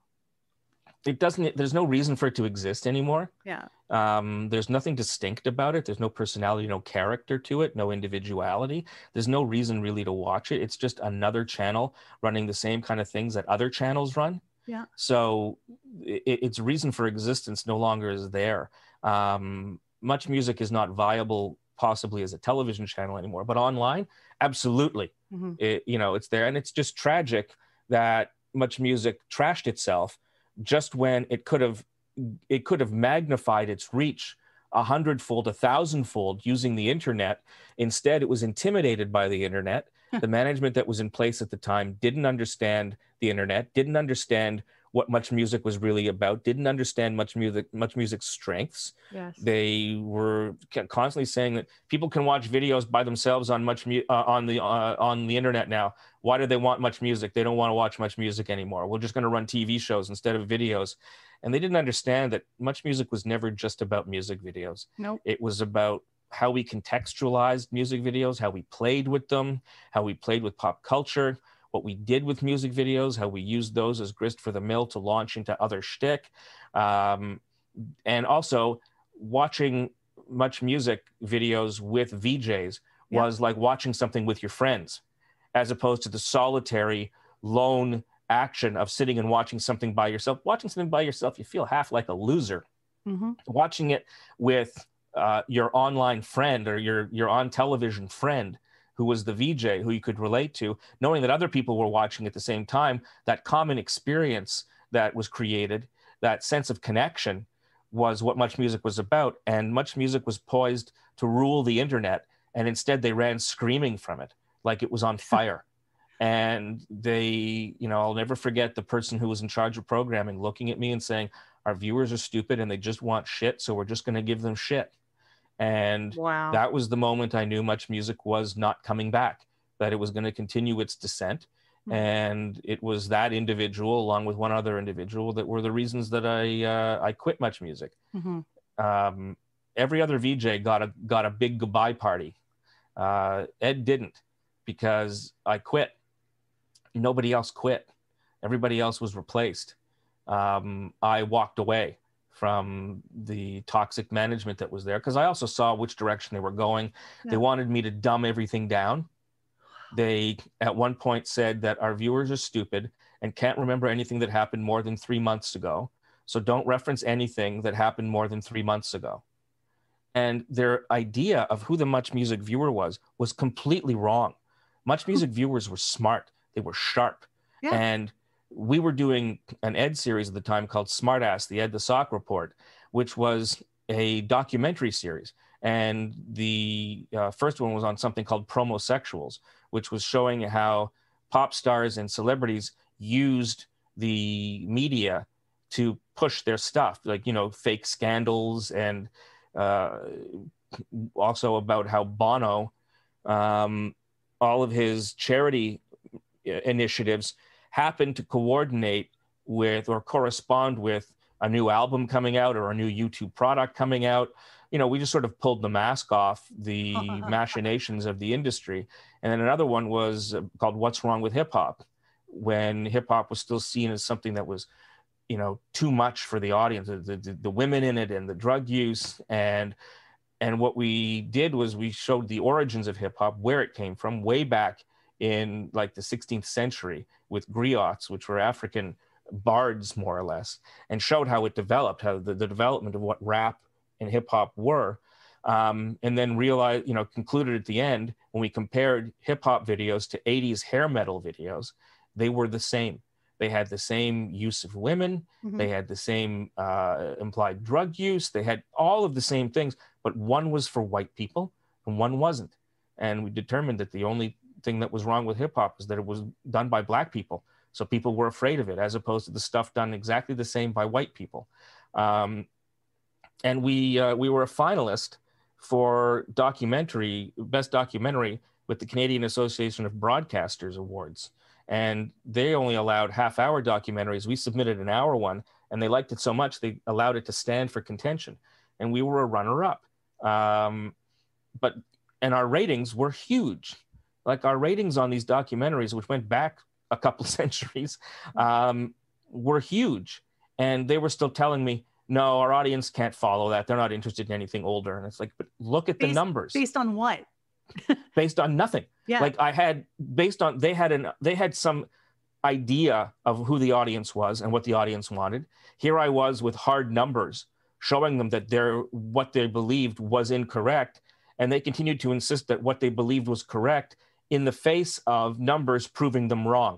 It doesn't, there's no reason for it to exist anymore. Yeah. Um, there's nothing distinct about it. There's no personality, no character to it, no individuality. There's no reason really to watch it. It's just another channel running the same kind of things that other channels run. Yeah. So it, its reason for existence no longer is there. Um, Much Music is not viable possibly as a television channel anymore, but online, absolutely. Mm-hmm. It, you know, it's there. And it's just tragic that Much Music trashed itself just when it could have it could have magnified its reach a hundredfold, a thousandfold using the internet. Instead, it was intimidated by the internet. The management that was in place at the time didn't understand the internet, didn't understand what Much Music was really about, didn't understand Much Music, Much Music's strengths. Yes. They were constantly saying that people can watch videos by themselves on Much uh, on the uh, on the internet now. Why do they want Much Music? They don't want to watch Much Music anymore. We're just going to run T V shows instead of videos. And they didn't understand that Much Music was never just about music videos. Nope. It was about how we contextualized music videos, how we played with them, how we played with pop culture, what we did with music videos, how we used those as grist for the mill to launch into other shtick. Um, and also watching Much Music videos with V Js yeah. was like watching something with your friends, as opposed to the solitary, lone action of sitting and watching something by yourself. Watching something by yourself, you feel half like a loser. Mm-hmm. Watching it with uh, your online friend or your your on television friend who was the V J who you could relate to, knowing that other people were watching at the same time, that common experience that was created, that sense of connection was what Much Music was about. And Much Music was poised to rule the internet. And instead they ran screaming from it like it was on fire. And they, you know, I'll never forget the person who was in charge of programming looking at me and saying, our viewers are stupid and they just want shit, so we're just going to give them shit. And wow. that was the moment I knew Much Music was not coming back, that it was going to continue its descent. Mm-hmm. And it was that individual, along with one other individual, that were the reasons that I uh, I quit Much Music. Mm-hmm. Um, every other V J got a got a big goodbye party. Uh, Ed didn't, because I quit. Nobody else quit. Everybody else was replaced. Um, I walked away from the toxic management that was there, because I also saw which direction they were going. Yeah. They wanted me to dumb everything down. They at one point said that our viewers are stupid and can't remember anything that happened more than three months ago. So don't reference anything that happened more than three months ago. And their idea of who the Much Music viewer was was completely wrong. Much Music viewers were smart. They were sharp. Yeah. And we were doing an Ed series at the time called Smartass, the Ed the Sock Report, which was a documentary series. And the uh, first one was on something called Promosexuals, which was showing how pop stars and celebrities used the media to push their stuff, like, you know, fake scandals, and uh, also about how Bono, um, all of his charity initiatives happened to coordinate with or correspond with a new album coming out or a new YouTube product coming out. You know, we just sort of pulled the mask off the machinations of the industry. And then another one was called What's Wrong with Hip Hop, when hip hop was still seen as something that was, you know, too much for the audience, the, the, the women in it and the drug use. And, and what we did was we showed the origins of hip hop, where it came from, way back in like the sixteenth century with griots, which were African bards, more or less, and showed how it developed, how the, the development of what rap and hip hop were. Um, and then realized, you know, concluded at the end, when we compared hip hop videos to eighties hair metal videos, they were the same. They had the same use of women. Mm-hmm. They had the same uh, implied drug use. They had all of the same things, but one was for white people and one wasn't. And we determined that the only thing that was wrong with hip hop is that it was done by black people. So people were afraid of it, as opposed to the stuff done exactly the same by white people. Um, and we uh, we were a finalist for documentary, best documentary, with the Canadian Association of Broadcasters Awards. And they only allowed half hour documentaries. We submitted an hour one, and they liked it so much, they allowed it to stand for contention. And we were a runner up. Um, but, and our ratings were huge. Like our ratings on these documentaries, which went back a couple centuries, um, were huge. And they were still telling me, no, our audience can't follow that. They're not interested in anything older. And it's like, but look at based, the numbers. Based on what? Based on nothing. Yeah. Like I had, based on, they had an, they had some idea of who the audience was and what the audience wanted. Here I was with hard numbers showing them that their, what they believed was incorrect. And they continued to insist that what they believed was correct in the face of numbers proving them wrong.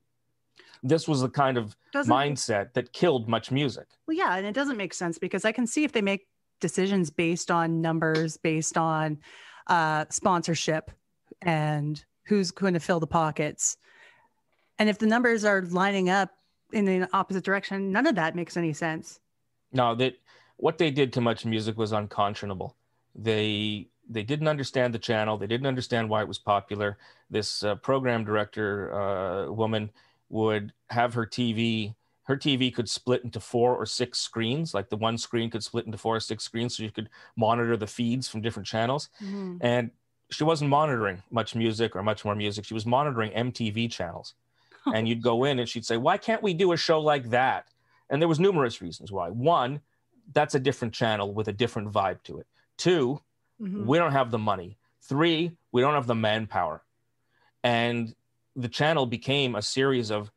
This was the kind of doesn't, mindset that killed Much Music. Well, yeah, and it doesn't make sense, because I can see if they make decisions based on numbers, based on uh, sponsorship and who's going to fill the pockets. And if the numbers are lining up in the opposite direction, none of that makes any sense. No, that what they did to Much Music was unconscionable. They they didn't understand the channel. They didn't understand why it was popular. This uh, program director uh, woman would have her T V, her T V could split into four or six screens. Like the one screen could split into four or six screens, so you could monitor the feeds from different channels. Mm-hmm. And she wasn't monitoring Much Music or Much More Music. She was monitoring M T V channels. Oh. And you'd go in and she'd say, why can't we do a show like that? And there was numerous reasons why. One, that's a different channel with a different vibe to it. Two, mm-hmm. we don't have the money. Three, we don't have the manpower. And the channel became a series of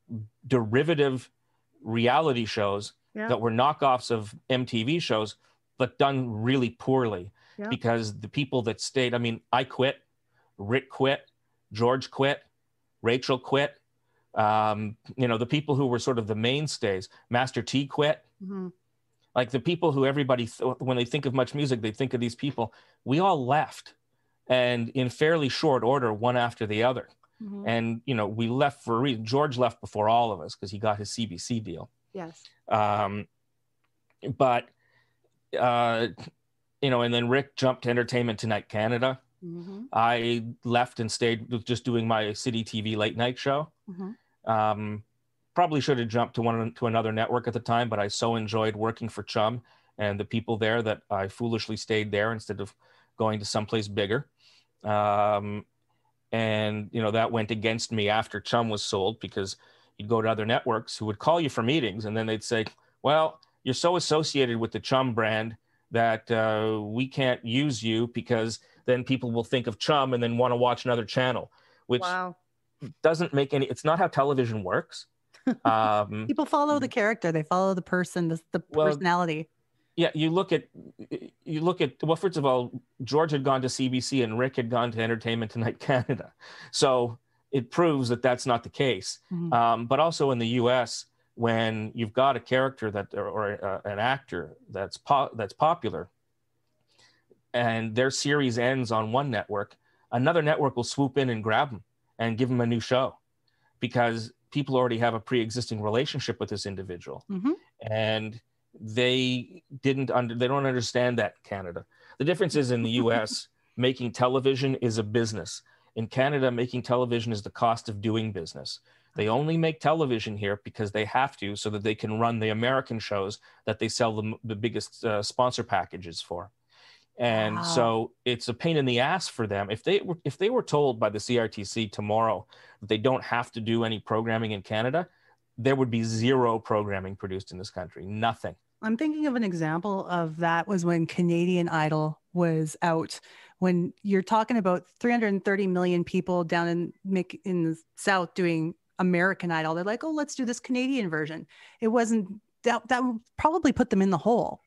derivative reality shows yeah. that were knockoffs of M T V shows, but done really poorly. Yeah. Because the people that stayed, I mean, I quit, Rick quit, George quit, Rachel quit. Um, you know, the people who were sort of the mainstays, Master T quit. Mm-hmm. Like the people who everybody, th- when they think of Much Music, they think of these people. We all left, and in fairly short order, one after the other. Mm-hmm. And, you know, we left for a reason. George left before all of us because he got his C B C deal. Yes. Um, but, uh, you know, and then Rick jumped to Entertainment Tonight Canada. Mm-hmm. I left and stayed with just doing my City T V late night show. Mm-hmm. Um, probably should have jumped to one to another network at the time, but I so enjoyed working for Chum and the people there that I foolishly stayed there instead of going to someplace bigger. Um, and, you know, that went against me after Chum was sold, because you'd go to other networks who would call you for meetings, and then they'd say, well, you're so associated with the Chum brand that uh, we can't use you, because then people will think of Chum and then want to watch another channel, which Wow. doesn't make any, it's not how television works. Um, People follow the character. They follow the person, the, the Well, personality. yeah, you look at, you look at, well, first of all, George had gone to C B C and Rick had gone to Entertainment Tonight Canada. So it proves that that's not the case. Mm-hmm. Um, but also in the U S, when you've got a character that, or, or uh, an actor that's po- that's popular, and their series ends on one network, another network will swoop in and grab them and give them a new show, because people already have a pre-existing relationship with this individual. Mm-hmm. And they didn't under, they don't understand that in Canada. The difference is, in the U S, making television is a business. In Canada, making television is the cost of doing business. They only make television here because they have to, so that they can run the American shows that they sell the, the biggest uh, sponsor packages for. And Wow. so it's a pain in the ass for them. If they were, if they were told by the C R T C tomorrow that they don't have to do any programming in Canada, there would be zero programming produced in this country. Nothing. I'm thinking of an example of that was when Canadian Idol was out. When you're talking about three hundred thirty million people down in in the South doing American Idol, they're like, oh, let's do this Canadian version. It wasn't that, that would probably put them in the hole.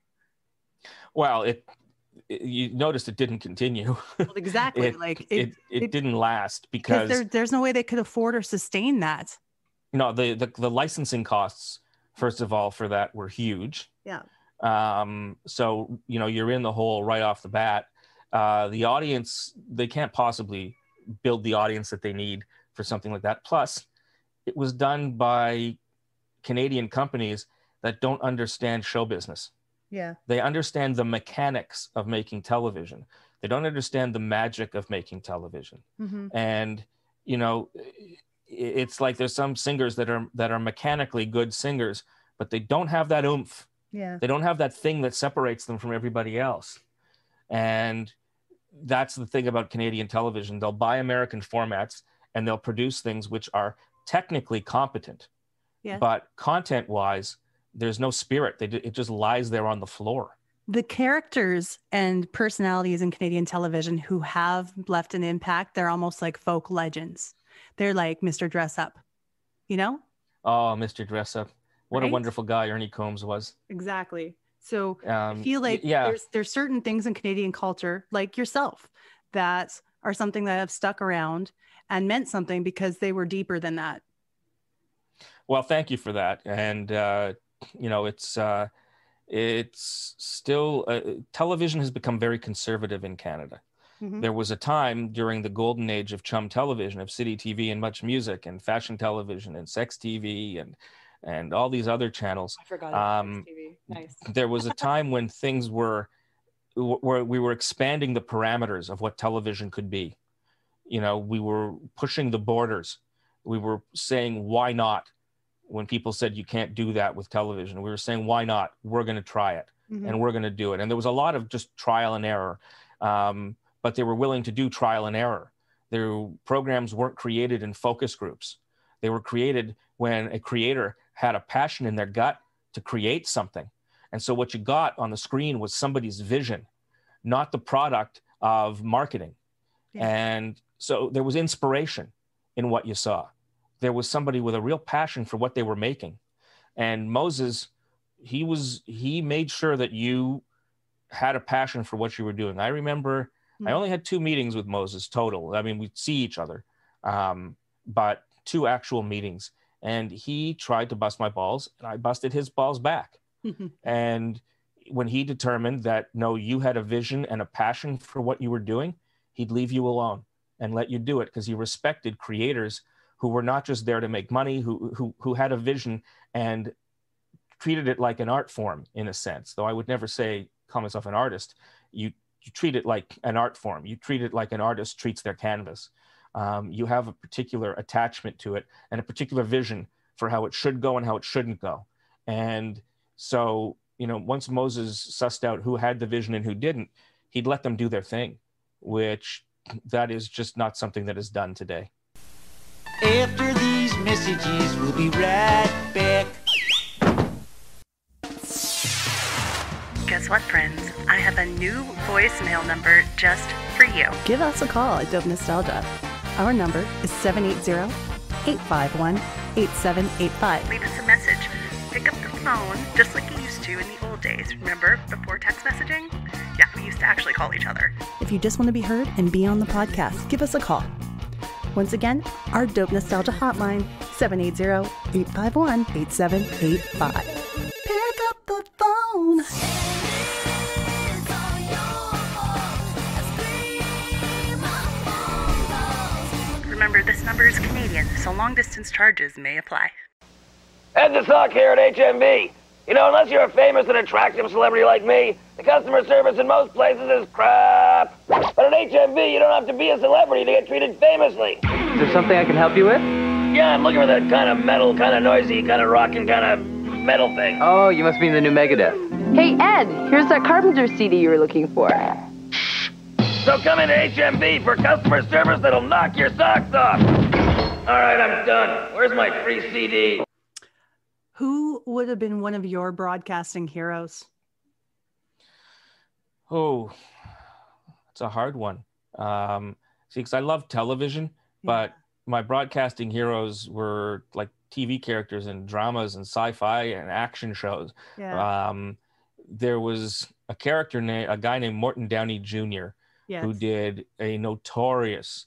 Well, it, it you noticed it didn't continue. Well, exactly. it, like it, it, it, it didn't last because because there, there's no way they could afford or sustain that. no, the, the the licensing costs, first of all, for that were huge. Yeah. Um, so, you know, you're in the hole right off the bat. Uh, the audience, they can't possibly build the audience that they need for something like that. Plus, it was done by Canadian companies that don't understand show business. Yeah. They understand the mechanics of making television. They don't understand the magic of making television. Mm-hmm. And, you know, it's like there's some singers that are that are mechanically good singers, but they don't have that oomph. Yeah. They don't have that thing that separates them from everybody else. And that's the thing about Canadian television. They'll buy American formats and they'll produce things which are technically competent, Yeah. but content-wise, there's no spirit. They, it just lies there on the floor. The characters and personalities in Canadian television who have left an impact, they're almost like folk legends. They're like Mister Dress Up, you know? Oh, Mister Dress Up. What Right? a wonderful guy Ernie Combs was. Exactly. So Um, I feel like y- yeah. there's there's certain things in Canadian culture, like yourself, that are something that have stuck around and meant something because they were deeper than that. Well, thank you for that. And, uh, you know, it's uh, it's still, uh, television has become very conservative in Canada. Mhm. There was a time during the golden age of Chum Television, of City T V and Much Music and Fashion Television and Sex T V and and all these other channels. I forgot. Um, T V. Nice. There was a time when things were, where we were expanding the parameters of what television could be. You know, we were pushing the borders. We were saying, why not? When people said you can't do that with television, we were saying, why not? We're going to try it. Mhm. And we're going to do it. And there was a lot of just trial and error, um, but they were willing to do trial and error. Their programs weren't created in focus groups. They were created when a creator had a passion in their gut to create something. And so what you got on the screen was somebody's vision, not the product of marketing. Yeah. And so there was inspiration in what you saw. There was somebody with a real passion for what they were making. And Moses, he was, he made sure that you had a passion for what you were doing. I remember mm. I only had two meetings with Moses total. I mean, we'd see each other, um, but two actual meetings. And he tried to bust my balls, and I busted his balls back. And when he determined that, no, you had a vision and a passion for what you were doing, he'd leave you alone and let you do it, because he respected creators who were not just there to make money, who, who, who had a vision and treated it like an art form, in a sense. Though I would never say, call myself an artist. You, you treat it like an art form. You treat it like an artist treats their canvas. Um, you have a particular attachment to it and a particular vision for how it should go and how it shouldn't go. And so, you know, once Moses sussed out who had the vision and who didn't, he'd let them do their thing, which that is just not something that is done today. After these messages, we'll be right back. Guess what, friends? I have a new voicemail number just for you. Give us a call at Dope Nostalgia. Our number is seven eight zero, eight five one, eight seven eight five. Leave us a message. Pick up the phone just like you used to in the old days. Remember, before text messaging? Yeah, we used to actually call each other. If you just want to be heard and be on the podcast, give us a call. Once again, our Dope Nostalgia hotline, seven eight zero, eight five one, eight seven eight five. Pick up the phone. Remember, this number is Canadian, so long-distance charges may apply. Ed the Sock here at H M V. You know, unless you're a famous and attractive celebrity like me, the customer service in most places is crap. But at H M V, you don't have to be a celebrity to get treated famously. Is there something I can help you with? Yeah, I'm looking for that kind of metal, kind of noisy, kind of rocking, kind of metal thing. Oh, you must mean the new Megadeth. Hey, Ed, here's that Carpenter C D you were looking for. So come into H M V for customer service that'll knock your socks off. All right, I'm done. Where's my free C D? Who would have been one of your broadcasting heroes? Oh, it's a hard one. Um, see, because I love television, yeah. but my broadcasting heroes were like T V characters and dramas and sci-fi and action shows. Yeah. Um, there was a character named, a guy named Morton Downey Junior, yes. who did a notorious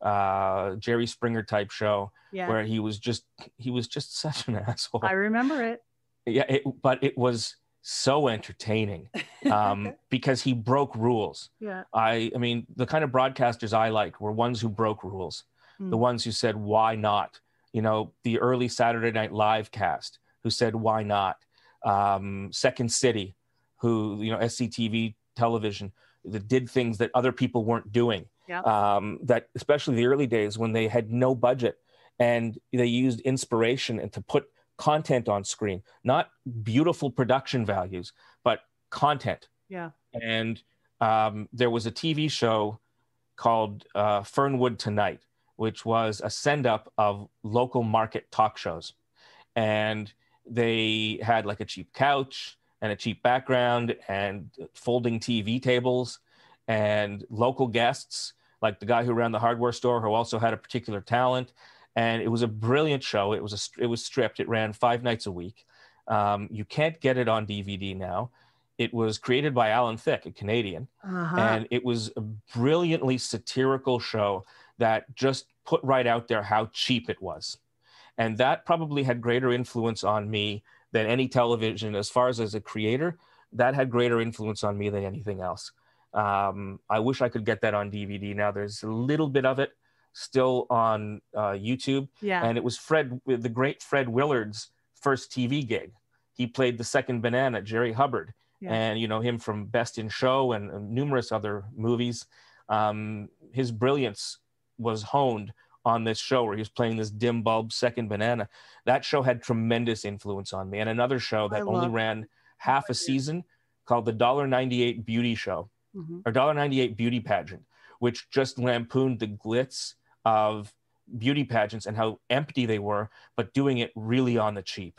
uh, Jerry Springer type show. Yeah. Where he was just he was just such an asshole. I remember it. Yeah, it, but it was so entertaining um, because he broke rules. Yeah. I I mean, the kind of broadcasters I liked were ones who broke rules, mm. the ones who said why not. You know, the early Saturday Night Live cast who said why not. Um, Second City, who you know S C T V television that did things that other people weren't doing. Yeah. Um, that especially the early days when they had no budget. And they used inspiration and to put content on screen, not beautiful production values, but content. Yeah. And um, there was a T V show called uh, Fernwood Tonight, which was a send-up of local market talk shows. And they had like a cheap couch and a cheap background and folding T V tables and local guests, like the guy who ran the hardware store who also had a particular talent. And it was a brilliant show. It was a, it was stripped. It ran five nights a week. Um, you can't get it on D V D now. It was created by Alan Thicke, a Canadian. Uh-huh. And it was a brilliantly satirical show that just put right out there how cheap it was. And that probably had greater influence on me than any television. As far as as a creator, that had greater influence on me than anything else. Um, I wish I could get that on D V D now. There's a little bit of it still on uh, YouTube. Yeah. And it was Fred, the great Fred Willard's first T V gig. He played the second banana, Jerry Hubbard. Yeah. And, you know, him from Best in Show and, and numerous other movies. Um, his brilliance was honed on this show where he was playing this dim bulb second banana. That show had tremendous influence on me. And another show that only ran half a season called the one dollar ninety-eight Beauty Show, mm-hmm. or one dollar ninety-eight Beauty Pageant, which just lampooned the glitz of beauty pageants and how empty they were, but doing it really on the cheap.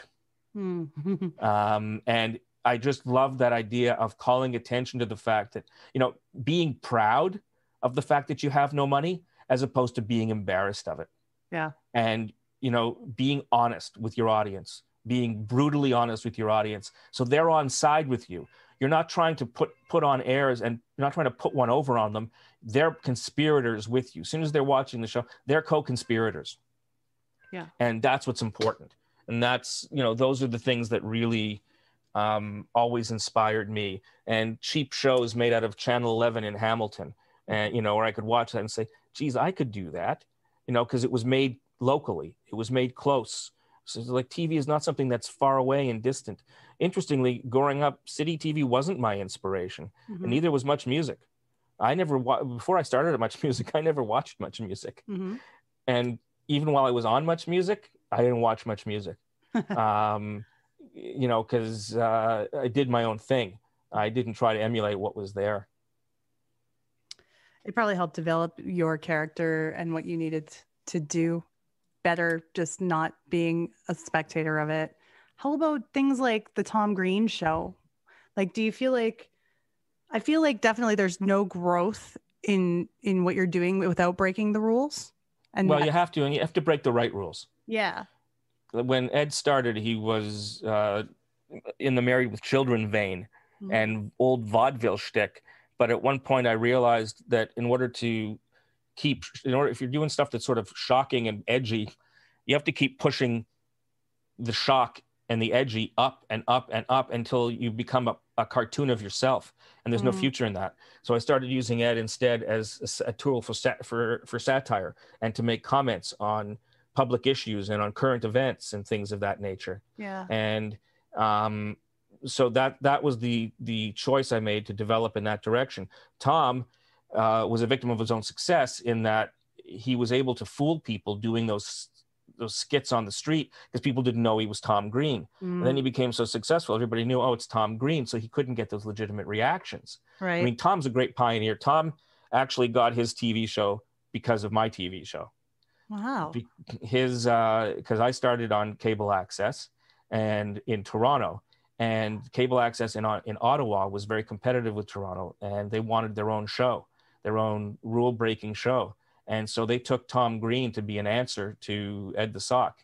Mm. um, and I just love that idea of calling attention to the fact that, you know, being proud of the fact that you have no money as opposed to being embarrassed of it. Yeah. And, you know, being honest with your audience, being brutally honest with your audience. So they're on side with you. you're not trying to put put on airs and you're not trying to put one over on them. They're conspirators with you. As soon as they're watching the show, they're co-conspirators. Yeah. And that's what's important. And that's, you know, those are the things that really um, always inspired me. And cheap shows made out of Channel eleven in Hamilton, and, you know, where I could watch that and say, geez, I could do that, you know, because it was made locally. It was made close. So it's like T V is not something that's far away and distant. Interestingly, growing up, city T V wasn't my inspiration, Mm-hmm. and neither was much music. I never, wa- before I started at Much Music, I never watched much music. Mm-hmm. And even while I was on Much Music, I didn't watch much music, um, you know, because uh, I did my own thing. I didn't try to emulate what was there. It probably helped develop your character and what you needed to do better, just not being a spectator of it. How about things like the Tom Green show? Like, do you feel like, I feel like definitely there's no growth in in what you're doing without breaking the rules. And Well, that- you have to, and you have to break the right rules. yeah. When Ed started, he was uh, in the Married with Children vein Mhm. and old vaudeville shtick. But at one point, I realized that in order to keep, in order, if you're doing stuff that's sort of shocking and edgy, you have to keep pushing the shock and the edgy up and up and up until you become a, a cartoon of yourself. And there's no Mhm. future in that. So I started using Ed instead as a, s- a tool for, sat- for, for satire and to make comments on public issues and on current events and things of that nature. Yeah. And um, so that that was the the choice I made to develop in that direction. Tom uh, was a victim of his own success in that he was able to fool people doing those those skits on the street because people didn't know he was Tom Green. Mm, And then he became so successful, everybody knew, oh, it's Tom Green, so he couldn't get those legitimate reactions. right. I mean, Tom's a great pioneer. Tom actually got his T V show because of my T V show. wow. Be- his because I started on cable access and in Toronto, and cable access in in Ottawa was very competitive with Toronto, and they wanted their own show, their own rule breaking show, and so they took Tom Green to be an answer to Ed the Sock.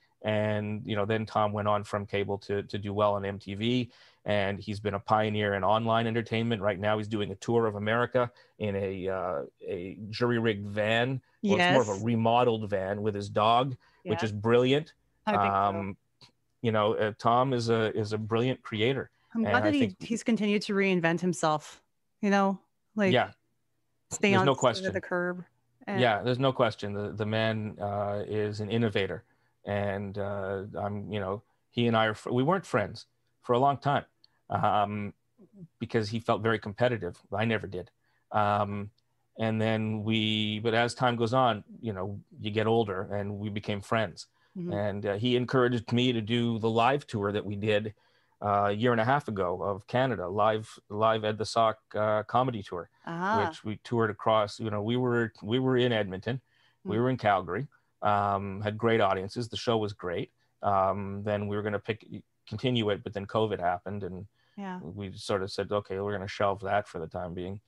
And you know, then Tom went on from cable to to do well on M T V, and he's been a pioneer in online entertainment. Right now, he's doing a tour of America in a uh, a jury rigged van. Well, yes. it's more of a remodeled van with his dog, which Yeah. is brilliant. I think so. Um, you know, uh, Tom is a is a brilliant creator. I'm and glad I that he, think- he's continued to reinvent himself, you know, like yeah, stay there's on no stay question. with the curb. And- yeah. There's no question. The the man uh, is an innovator, and uh, I'm you know he and I are fr- we weren't friends for a long time um, because he felt very competitive. I never did. Um, and then we, but as time goes on, you know, you get older, and we became friends. Mhm. And uh, he encouraged me to do the live tour that we did uh, a year and a half ago of Canada, live live Ed the Sock uh, comedy tour, Ah, which we toured across. You know, we were we were in Edmonton, we Mm. were in Calgary, um, had great audiences. The show was great. Um, then we were going to pick continue it, but then COVID happened, and yeah. we sort of said, okay, we're going to shelve that for the time being.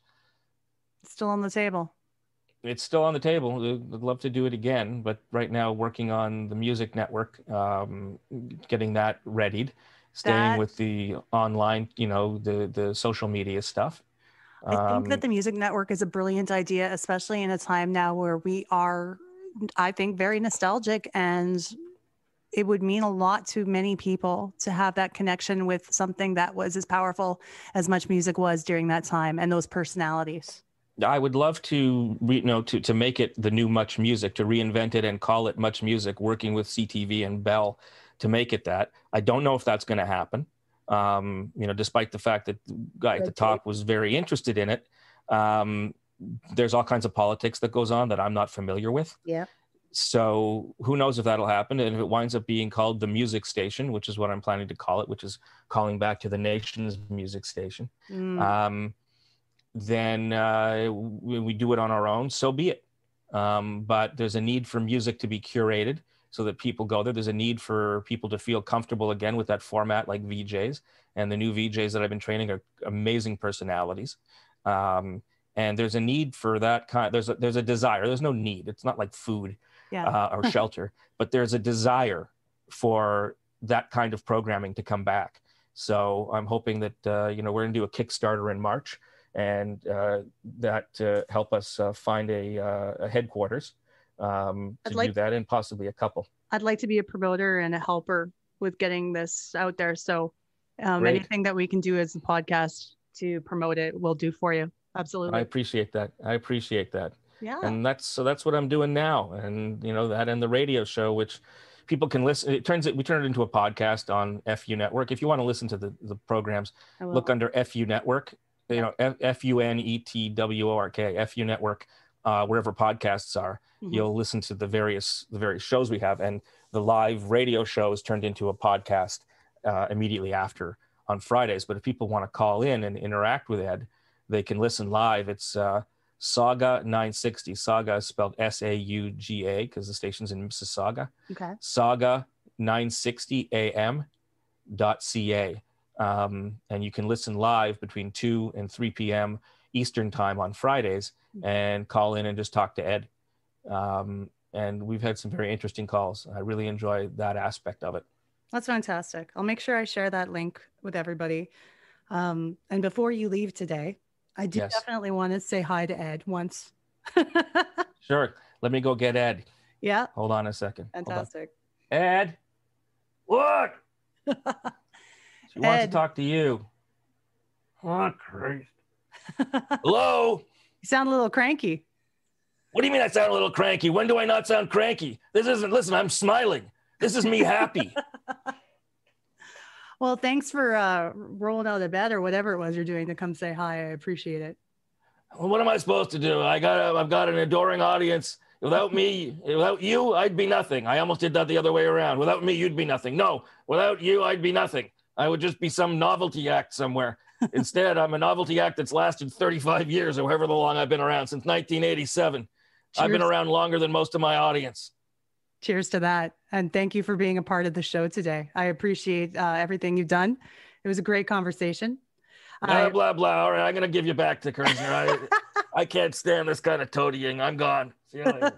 It's still on the table. It's still on the table. I'd love to do it again, but right now working on the music network, um, getting that readied, staying That- with the online, you know, the the social media stuff. I think that Um, the music network is a brilliant idea, especially in a time now where we are, I think, very nostalgic, and it would mean a lot to many people to have that connection with something that was as powerful as Much Music was during that time, and those personalities. I would love to, re, you know, to to make it the new Much Music, to reinvent it and call it Much Music, working with C T V and Bell to make it that. I don't know if that's going to happen. Um, you know, despite the fact that the guy at the top was very interested in it, um, there's all kinds of politics that goes on that I'm not familiar with. Yeah. So who knows if that'll happen? And if it winds up being called the Music Station, which is what I'm planning to call it, which is calling back to the nation's music station. Mm, Um, then uh, when we do it on our own, so be it. Um, but there's a need for music to be curated so that people go there. There's a need for people to feel comfortable again with that format, like V Js. And the new V Js that I've been training are amazing personalities. Um, and there's a need for that kind. There's a, there's a desire. There's no need. It's not like food yeah. uh, or shelter, but there's a desire for that kind of programming to come back. So I'm hoping that, uh, you know, we're going to do a Kickstarter in March, and uh, that uh, help us uh, find a, uh, a headquarters um, to like, do that, and possibly a couple. I'd like to be a promoter and a helper with getting this out there. So um, anything that we can do as a podcast to promote it, we'll do for you. Absolutely. I appreciate that. I appreciate that. Yeah. And that's, so that's what I'm doing now. And, you know, that and the radio show, which people can listen. It turns it, we turn it into a podcast on F U Network. If you want to listen to the, the programs, look under F U Network, you know, F U N E T W O R K, F U Network, uh, wherever podcasts are. Mm-hmm. You'll listen to the various, the various shows we have, and the live radio show is turned into a podcast uh, immediately after on Fridays. But if people want to call in and interact with Ed, they can listen live. It's uh, Sauga nine sixty. Sauga is spelled S A U G A because the station's in Mississauga. Okay. Sauga nine sixty A M dot C A. Um, and you can listen live between two and three p.m. Eastern time on Fridays, and call in and just talk to Ed. Um, and we've had some very interesting calls. I really enjoy that aspect of it. That's fantastic. I'll make sure I share that link with everybody. Um, and before you leave today, I do yes. definitely want to say hi to Ed once. Sure. Let me go get Ed. Yeah. Hold on a second. Fantastic. Ed. What? She wants Ed. to talk to you. Oh, Christ. Hello? You sound a little cranky. What do you mean I sound a little cranky? When do I not sound cranky? This isn't, listen, I'm smiling. This is me happy. Well, thanks for uh, rolling out of bed or whatever it was you're doing to come say hi. I appreciate it. Well, what am I supposed to do? I got, a, I've got an adoring audience. Without me, without you, I'd be nothing. I almost did that the other way around. Without me, you'd be nothing. No, without you, I'd be nothing. I would just be some novelty act somewhere. Instead, I'm a novelty act that's lasted thirty-five years or however long I've been around, since nineteen eighty-seven. Cheers. I've been around longer than most of my audience. Cheers to that. And thank you for being a part of the show today. I appreciate uh, everything you've done. It was a great conversation. Blah, I... blah, blah. All right, I'm going to give you back to Kersner. I, I can't stand this kind of toadying. I'm gone. See you later.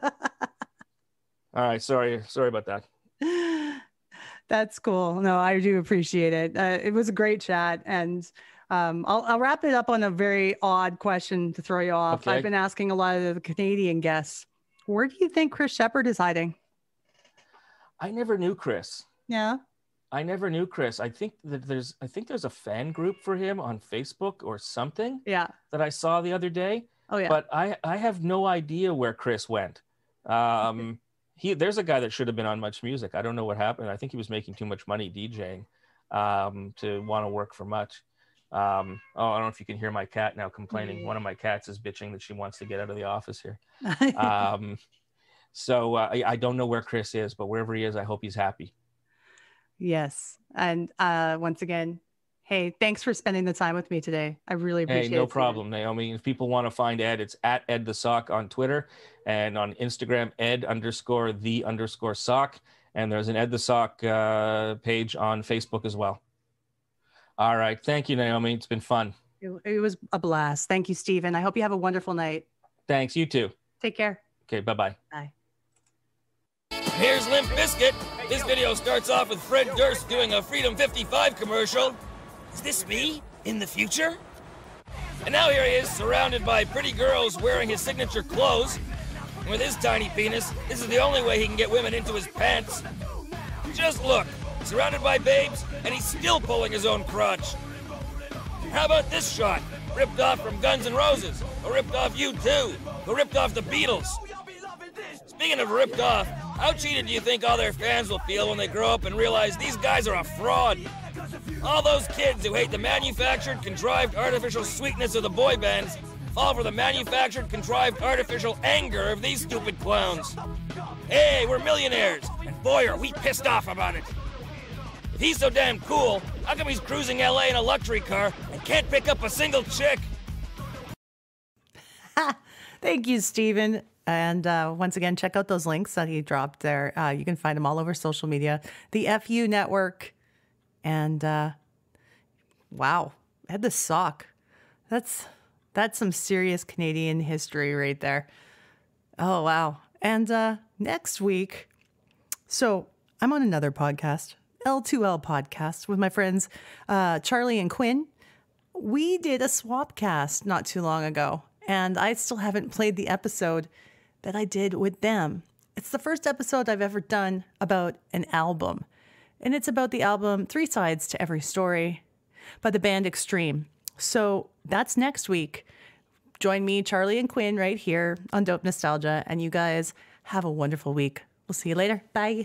All right. Sorry. Sorry about that. That's cool. No, I do appreciate it. Uh, it was a great chat. And um, I'll, I'll wrap it up on a very odd question to throw you off. Okay. I've been asking a lot of the Canadian guests, where do you think Chris Shepherd is hiding? I never knew Chris. Yeah. I never knew Chris. I think that there's, I think there's a fan group for him on Facebook or something. Yeah. That I saw the other day. Oh yeah. But I, I have no idea where Chris went. Um, he, there's a guy that should have been on Much Music. I don't know what happened. I think he was making too much money DJing um, to want to work for Much. Um, oh, I don't know if you can hear my cat now complaining. One of my cats is bitching that she wants to get out of the office here. um, so uh, I, I don't know where Chris is, but wherever he is, I hope he's happy. Yes. And uh, once again, hey, thanks for spending the time with me today. I really appreciate it. Hey, no problem, Naomi. If people want to find Ed, it's at Ed the Sock on Twitter, and on Instagram, Ed underscore the underscore sock. And there's an Ed the Sock uh, page on Facebook as well. All right. Thank you, Naomi. It's been fun. It, it was a blast. Thank you, Stephen. I hope you have a wonderful night. Thanks. You too. Take care. Okay. Bye-bye. Bye. Here's Limp Bizkit. This video starts off with Fred Durst doing a Freedom fifty-five commercial. Is this me in the future? And now here he is, surrounded by pretty girls wearing his signature clothes. And with his tiny penis, this is the only way he can get women into his pants. Just look, surrounded by babes, and he's still pulling his own crotch. How about this shot? Ripped off from Guns N' Roses, or ripped off U two, or ripped off the Beatles. Speaking of ripped off, how cheated do you think all their fans will feel when they grow up and realize these guys are a fraud? All those kids who hate the manufactured, contrived, artificial sweetness of the boy bands fall for the manufactured, contrived, artificial anger of these stupid clowns. Hey, we're millionaires, and boy are we pissed off about it. If he's so damn cool, how come he's cruising L A in a luxury car and can't pick up a single chick? Thank you, Stephen. And uh, once again, check out those links that he dropped there. Uh, you can find them all over social media. The F U Network. And uh, wow, Ed the Sock. That's that's some serious Canadian history right there. Oh, wow. And uh, next week, so I'm on another podcast. L two L podcast with my friends uh, Charlie and Quinn. We did a swap cast not too long ago, and I still haven't played the episode that I did with them. It's the first episode I've ever done about an album, and it's about the album Three Sides to Every Story by the band Extreme. So that's next week. Join me, Charlie and Quinn, right here on Dope Nostalgia, and you guys have a wonderful week. We'll see you later. Bye.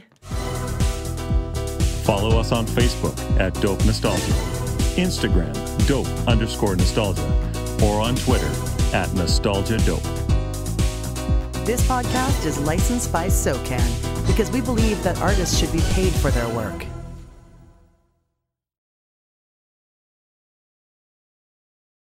Follow us on Facebook at Dope Nostalgia, Instagram, Dope underscore Nostalgia, or on Twitter at Nostalgia Dope. This podcast is licensed by SOCAN because we believe that artists should be paid for their work.